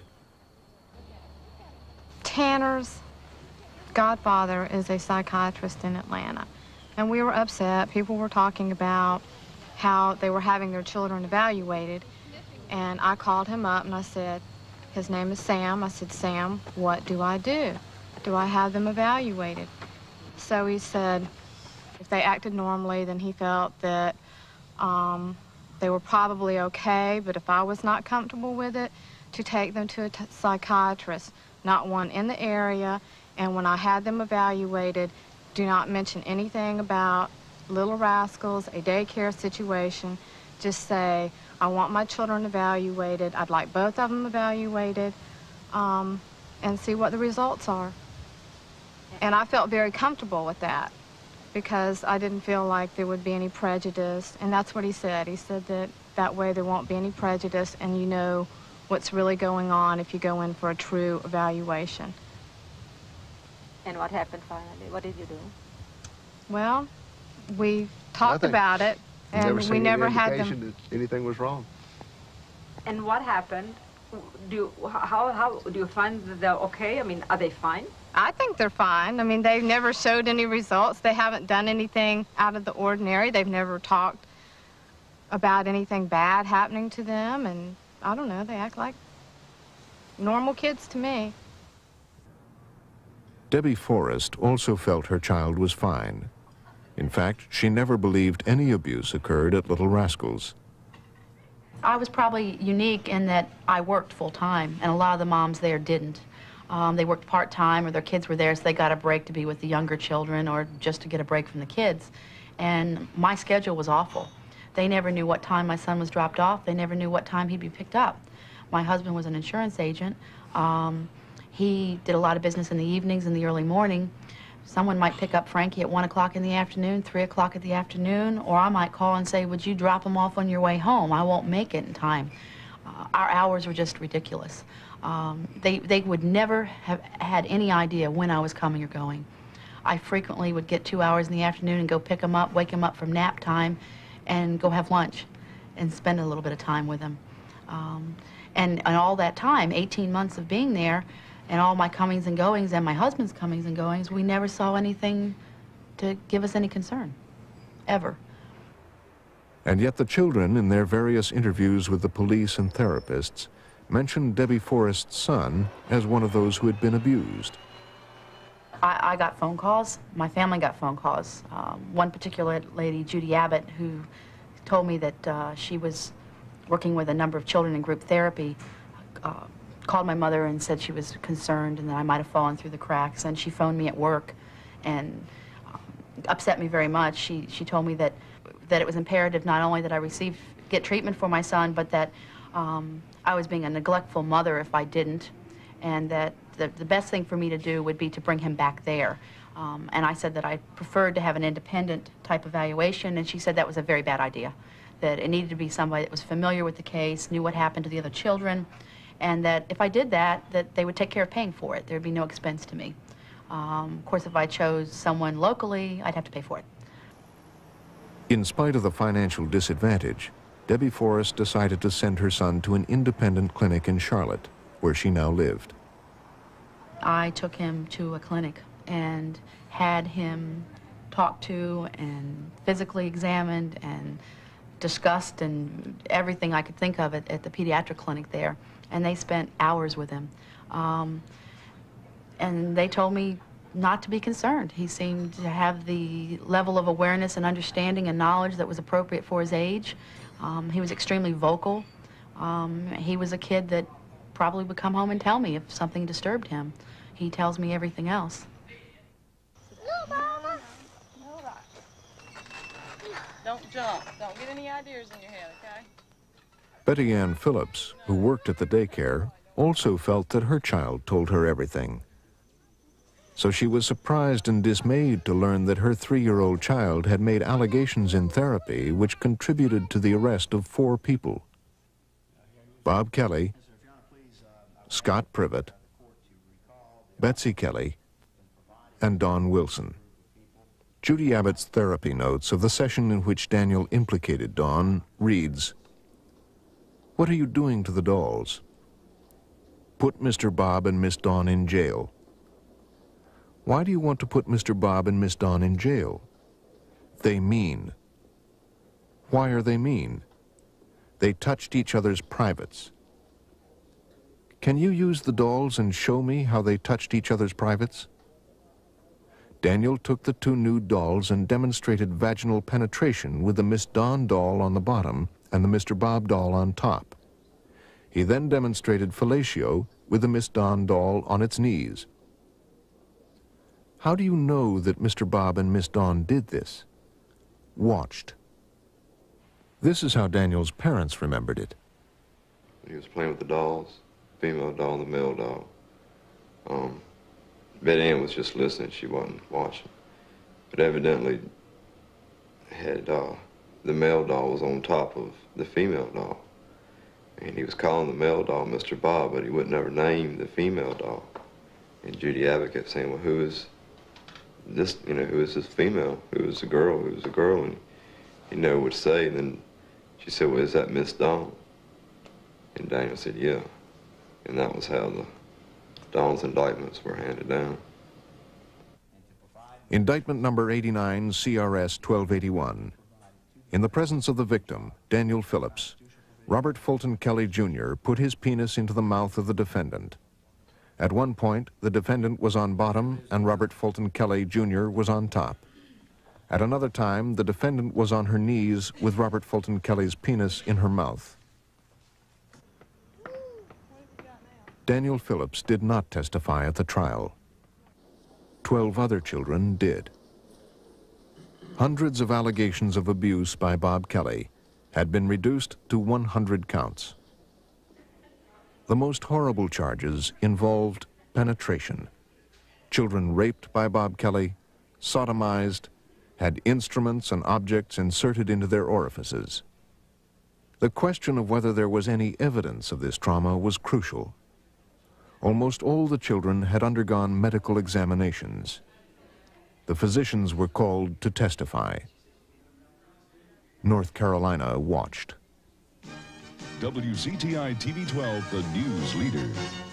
Tanner's godfather is a psychiatrist in Atlanta, and we were upset. People were talking about how they were having their children evaluated, and I called him up and I said, his name is Sam. I said, Sam, what do I do? Do I have them evaluated? So he said if they acted normally, then he felt that they were probably okay, but if I was not comfortable with it, to take them to a psychiatrist, not one in the area, and when I had them evaluated, do not mention anything about Little Rascals, a daycare situation. Just say, I want my children evaluated, I'd like both of them evaluated, and see what the results are. And I felt very comfortable with that because I didn't feel like there would be any prejudice, and that's what he said. He said that that way there won't be any prejudice and you know what's really going on if you go in for a true evaluation. And what happened finally? What did you do? Well, we talked about it, and we never had them. That anything was wrong. And what happened? How do you find that they're okay? I mean, are they fine? I think they're fine. I mean, they've never showed any results. They haven't done anything out of the ordinary. They've never talked about anything bad happening to them, and I don't know, they act like normal kids to me. Debbie Forrest also felt her child was fine. In fact, she never believed any abuse occurred at Little Rascals. I was probably unique in that I worked full-time, and a lot of the moms there didn't. They worked part-time, or their kids were there, so they got a break to be with the younger children or just to get a break from the kids. And my schedule was awful. They never knew what time my son was dropped off. They never knew what time he'd be picked up. My husband was an insurance agent. He did a lot of business in the evenings and the early morning. Someone might pick up Frankie at 1 o'clock in the afternoon, 3 o'clock in the afternoon, or I might call and say, would you drop him off on your way home? I won't make it in time. our hours were just ridiculous. They would never have had any idea when I was coming or going. I frequently would get 2 hours in the afternoon and go pick them up, wake them up from nap time, and go have lunch and spend a little bit of time with them. And all that time, 18 months of being there, and all my comings and goings and my husband's comings and goings, we never saw anything to give us any concern, ever. And yet the children, in their various interviews with the police and therapists, mentioned Debbie Forrest's son as one of those who had been abused. I got phone calls. My family got phone calls. One particular lady, Judy Abbott, who told me that she was working with a number of children in group therapy, called my mother and said she was concerned and that I might have fallen through the cracks. And she phoned me at work and upset me very much. She told me that it was imperative not only that I get treatment for my son, but that I was being a neglectful mother if I didn't, and that the best thing for me to do would be to bring him back there. And I said that I preferred to have an independent type evaluation, and she said that was a very bad idea, that it needed to be somebody that was familiar with the case, knew what happened to the other children, and that if I did that, that they would take care of paying for it. There would be no expense to me. Of course, if I chose someone locally, I'd have to pay for it. In spite of the financial disadvantage, Debbie Forrest decided to send her son to an independent clinic in Charlotte, where she now lived. I took him to a clinic and had him talked to and physically examined and discussed and everything I could think of at the pediatric clinic there. And they spent hours with him. And they told me not to be concerned. He seemed to have the level of awareness and understanding and knowledge that was appropriate for his age. He was extremely vocal. He was a kid that probably would come home and tell me if something disturbed him. He tells me everything else. Don't jump. Don't get any ideas in your head, okay? Betty Ann Phillips, who worked at the daycare, also felt that her child told her everything. So she was surprised and dismayed to learn that her 3-year-old child had made allegations in therapy which contributed to the arrest of 4 people: Bob Kelly, Scott Privet, Betsy Kelly, and Don Wilson. Judy Abbott's therapy notes of the session in which Daniel implicated Don reads, "What are you doing to the dolls? Put Mr. Bob and Miss Dawn in jail. Why do you want to put Mr. Bob and Miss Dawn in jail? They mean. Why are they mean? They touched each other's privates. Can you use the dolls and show me how they touched each other's privates?" Daniel took the 2 nude dolls and demonstrated vaginal penetration with the Miss Dawn doll on the bottom and the Mr. Bob doll on top. He then demonstrated fellatio with the Miss Dawn doll on its knees. How do you know that Mr. Bob and Miss Dawn did this? Watched. This is how Daniel's parents remembered it. He was playing with the dolls, female doll and the male doll. Betty Ann was just listening, she wasn't watching. But evidently had the male doll was on top of the female doll. And he was calling the male doll Mr. Bob, but he wouldn't ever name the female doll. And Judy Abbott kept saying, well, who is this, who is this female? Who is the girl? Who is the girl? And he never would say. And then she said, well, is that Miss Dawn? And Daniel said, yeah. And that was how the Dawn's indictments were handed down. Indictment number 89, CRS 1281. In the presence of the victim, Daniel Phillips, Robert Fulton Kelly, Jr. put his penis into the mouth of the defendant. At one point, the defendant was on bottom and Robert Fulton Kelly, Jr. was on top. At another time, the defendant was on her knees with Robert Fulton Kelly's penis in her mouth. Daniel Phillips did not testify at the trial. 12 other children did. Hundreds of allegations of abuse by Bob Kelly had been reduced to 100 counts. The most horrible charges involved penetration. Children raped by Bob Kelly, sodomized, had instruments and objects inserted into their orifices. The question of whether there was any evidence of this trauma was crucial. Almost all the children had undergone medical examinations. The physicians were called to testify. North Carolina watched. WCTI TV 12, the news leader.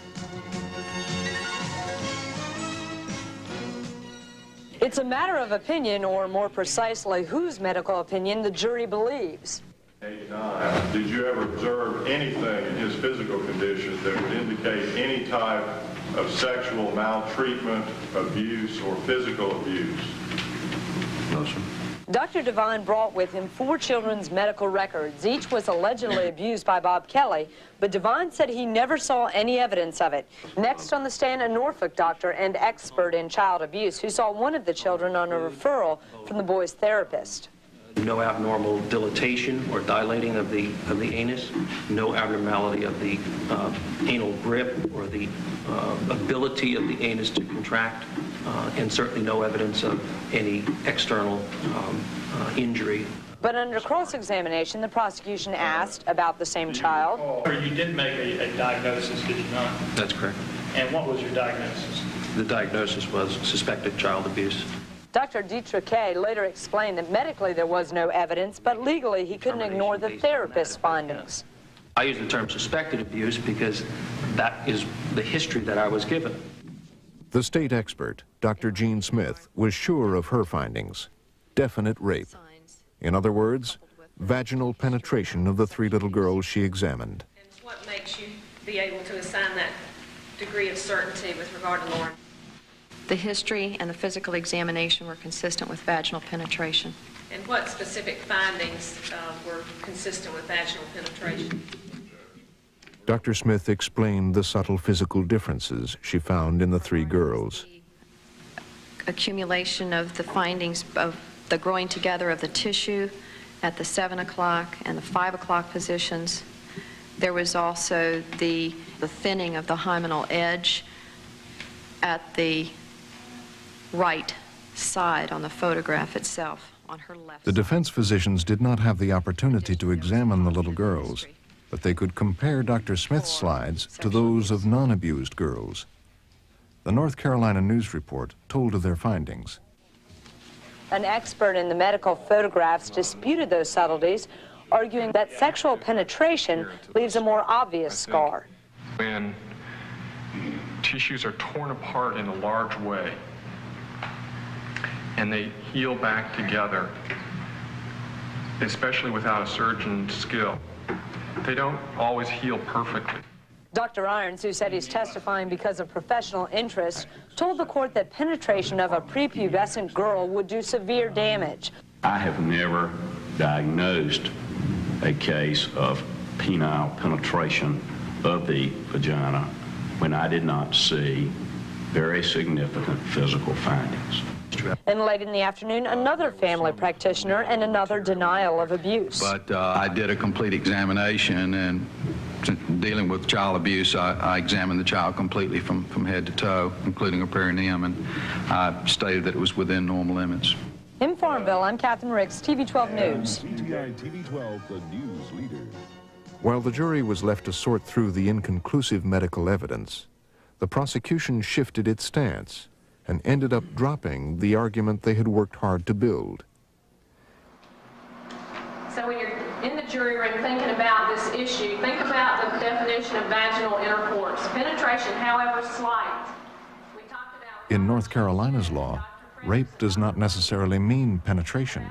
It's a matter of opinion, or more precisely, whose medical opinion the jury believes. 89. Did you ever observe anything in his physical condition that would indicate any type of sexual maltreatment, abuse, or physical abuse? No, sir. Dr. Devine brought with him 4 children's medical records. Each was allegedly abused by Bob Kelly, but Devine said he never saw any evidence of it. Next on the stand, a Norfolk doctor and expert in child abuse who saw one of the children on a referral from the boy's therapist. No abnormal dilatation or dilating of the anus, no abnormality of the anal grip or the ability of the anus to contract, and certainly no evidence of any external injury. But under cross-examination, the prosecution asked about the same child. You did make a diagnosis, did you not? That's correct. And what was your diagnosis? The diagnosis was suspected child abuse. Dr. Dietrich K. later explained that medically there was no evidence, but legally he couldn't ignore the therapist's findings. I use the term suspected abuse because that is the history that I was given. The state expert, Dr. Jean Smith, was sure of her findings. Definite rape. In other words, vaginal penetration of the 3 little girls she examined. And what makes you be able to assign that degree of certainty with regard to Lauren? The history and the physical examination were consistent with vaginal penetration. And what specific findings were consistent with vaginal penetration? Dr. Smith explained the subtle physical differences she found in the 3 girls. Accumulation of the findings of the growing together of the tissue at the 7 o'clock and the 5 o'clock positions. There was also the thinning of the hymenal edge at the right side on the photograph itself, on her left. The defense physicians did not have the opportunity to examine the little girls, but they could compare Dr. Smith's slides to those of non-abused girls. The North Carolina News Report told of their findings. An expert in the medical photographs disputed those subtleties, arguing that sexual penetration leaves a more obvious scar. When tissues are torn apart in a large way and they heal back together, especially without a surgeon's skill, they don't always heal perfectly. Dr. Irons, who said he's testifying because of professional interest, told the court that penetration of a prepubescent girl would do severe damage. I have never diagnosed a case of penile penetration of the vagina when I did not see very significant physical findings. And late in the afternoon, another family practitioner and another denial of abuse. But I did a complete examination, and dealing with child abuse, I examined the child completely from head to toe, including her perineum, and I stated that it was within normal limits. In Farmville, I'm Catherine Ricks, TV 12 News. CTI TV 12, the news leader. While the jury was left to sort through the inconclusive medical evidence, the prosecution shifted its stance and ended up dropping the argument they had worked hard to build. So when you're in the jury room thinking about this issue, think about the definition of vaginal intercourse. Penetration, however slight. In North Carolina's law, rape does not necessarily mean penetration.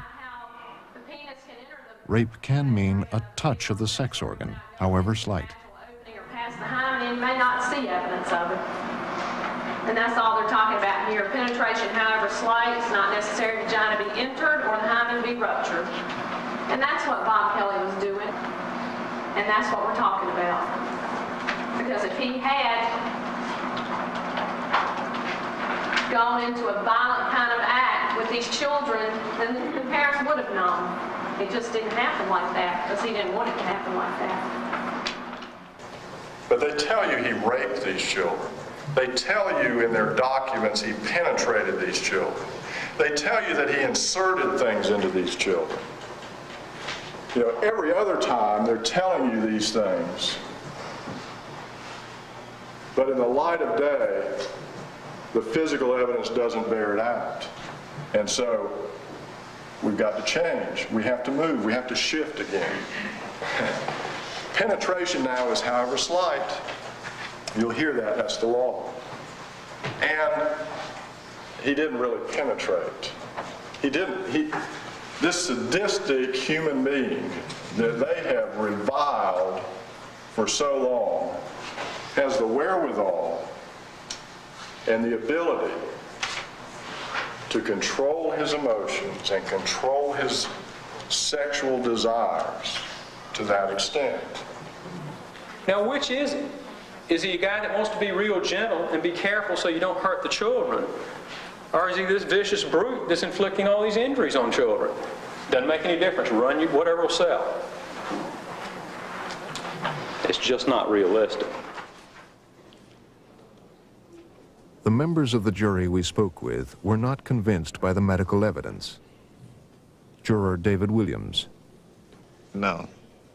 Rape can mean a touch of the sex organ, however slight. Or past the hymen, you may not see evidence of it. And that's all they're talking about here. Penetration, however slight, it's not necessary for vagina to be entered or the hymen to be ruptured. And that's what Bob Kelly was doing. And that's what we're talking about. Because if he had gone into a violent kind of act with these children, then the parents would have known. It just didn't happen like that because he didn't want it to happen like that. But they tell you he raped these children. They tell you in their documents he penetrated these children. They tell you that he inserted things into these children. You know, every other time they're telling you these things, but in the light of day, the physical evidence doesn't bear it out. And so we've got to change. We have to move. We have to shift again. Penetration now is, however slight. You'll hear that. That's the law. And he didn't really penetrate. This sadistic human being that they have reviled for so long has the wherewithal and the ability to control his emotions and control his sexual desires to that extent. Now, which is he? Is he a guy that wants to be real gentle and be careful so you don't hurt the children? Or is he this vicious brute that's inflicting all these injuries on children? Doesn't make any difference. Run you, whatever will sell. It's just not realistic. The members of the jury we spoke with were not convinced by the medical evidence. Juror David Williams. No,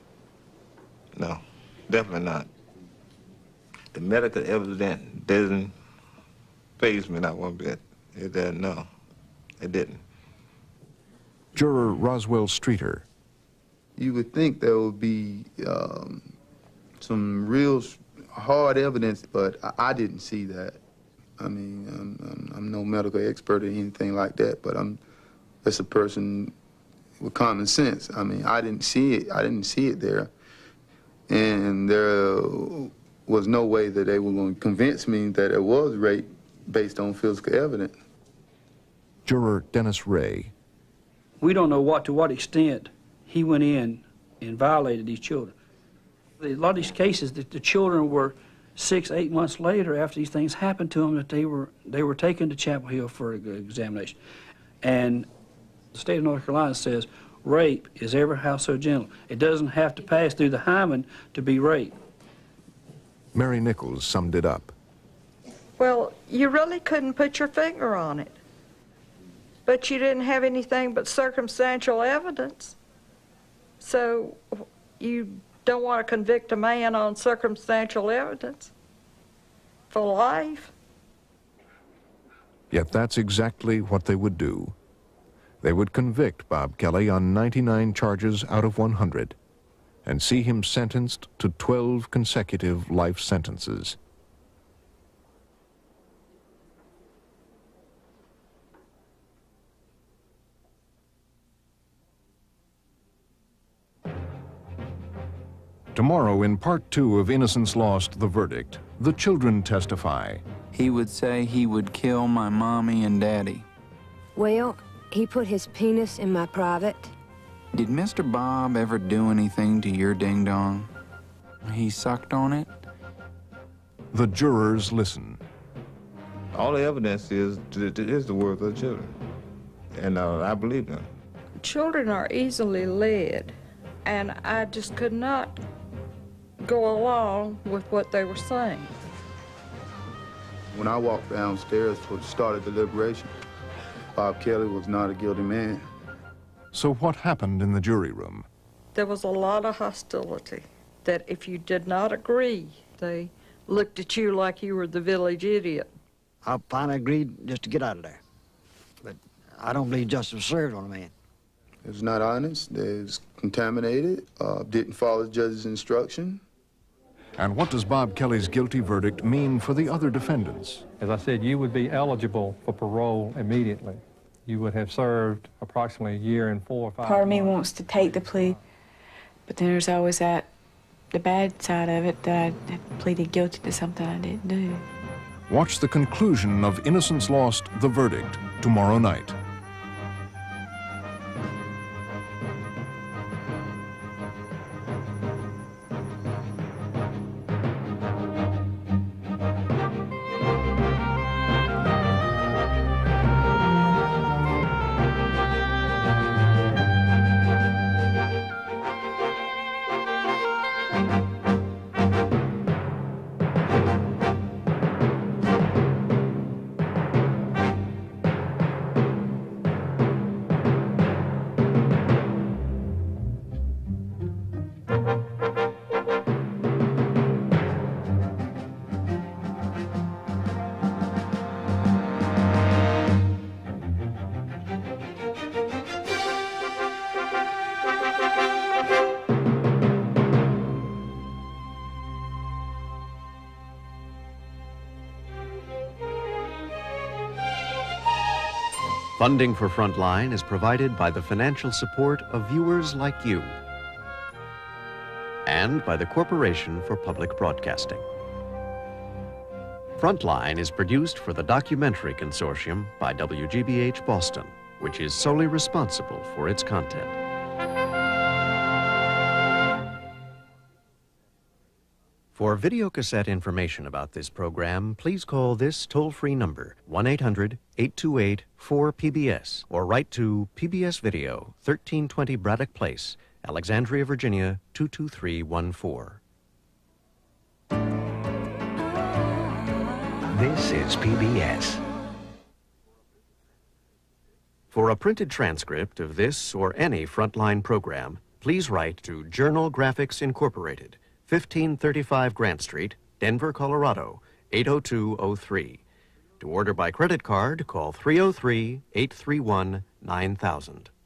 definitely not. The medical evidence doesn't faze me not one bit. No, it didn't. Juror Roswell Streeter. You would think there would be some real hard evidence, but I didn't see that. I mean, I'm no medical expert or anything like that, but I'm just a person with common sense. I mean, I didn't see it. I didn't see it there. And there was no way that they were going to convince me that it was rape based on physical evidence. Juror Dennis Ray. We don't know to what extent he went in and violated these children. A lot of these cases, the children were 6, 8 months later after these things happened to them that they were taken to Chapel Hill for examination. And the state of North Carolina says rape is ever how so gentle. It doesn't have to pass through the hymen to be rape. Mary Nichols summed it up. Well, you really couldn't put your finger on it. But you didn't have anything but circumstantial evidence. So you don't want to convict a man on circumstantial evidence for life. Yet that's exactly what they would do. They would convict Bob Kelly on 99 charges out of 100 and see him sentenced to 12 consecutive life sentences. Tomorrow, in Part 2 of Innocence Lost, The Verdict, the children testify. He would say he would kill my mommy and daddy. Well, he put his penis in my private. Did Mr. Bob ever do anything to your ding-dong? He sucked on it? The jurors listen. All the evidence is the words of the children, and I believe them. Children are easily led, and I just could not go along with what they were saying. When I walked downstairs for the start of deliberation, Bob Kelly was not a guilty man. So what happened in the jury room? There was a lot of hostility, that if you did not agree, they looked at you like you were the village idiot. I finally agreed just to get out of there. But I don't believe justice was served on a man. It was not honest, it was contaminated, didn't follow the judge's instruction. And what does Bob Kelly's guilty verdict mean for the other defendants? As I said, you would be eligible for parole immediately. You would have served approximately a year and 4 or 5 months. Part of me wants to take the plea, but then there's always the bad side of it, that I pleaded guilty to something I didn't do. Watch the conclusion of Innocence Lost, The Verdict, tomorrow night. Funding for Frontline is provided by the financial support of viewers like you and by the Corporation for Public Broadcasting. Frontline is produced for the Documentary Consortium by WGBH Boston, which is solely responsible for its content. For videocassette information about this program, please call this toll-free number, 1-800-828-4PBS, or write to PBS Video, 1320 Braddock Place, Alexandria, Virginia, 22314. This is PBS. For a printed transcript of this or any Frontline program, please write to Journal Graphics Incorporated, 1535 Grant Street, Denver, Colorado, 80203. To order by credit card, call 303-831-9000.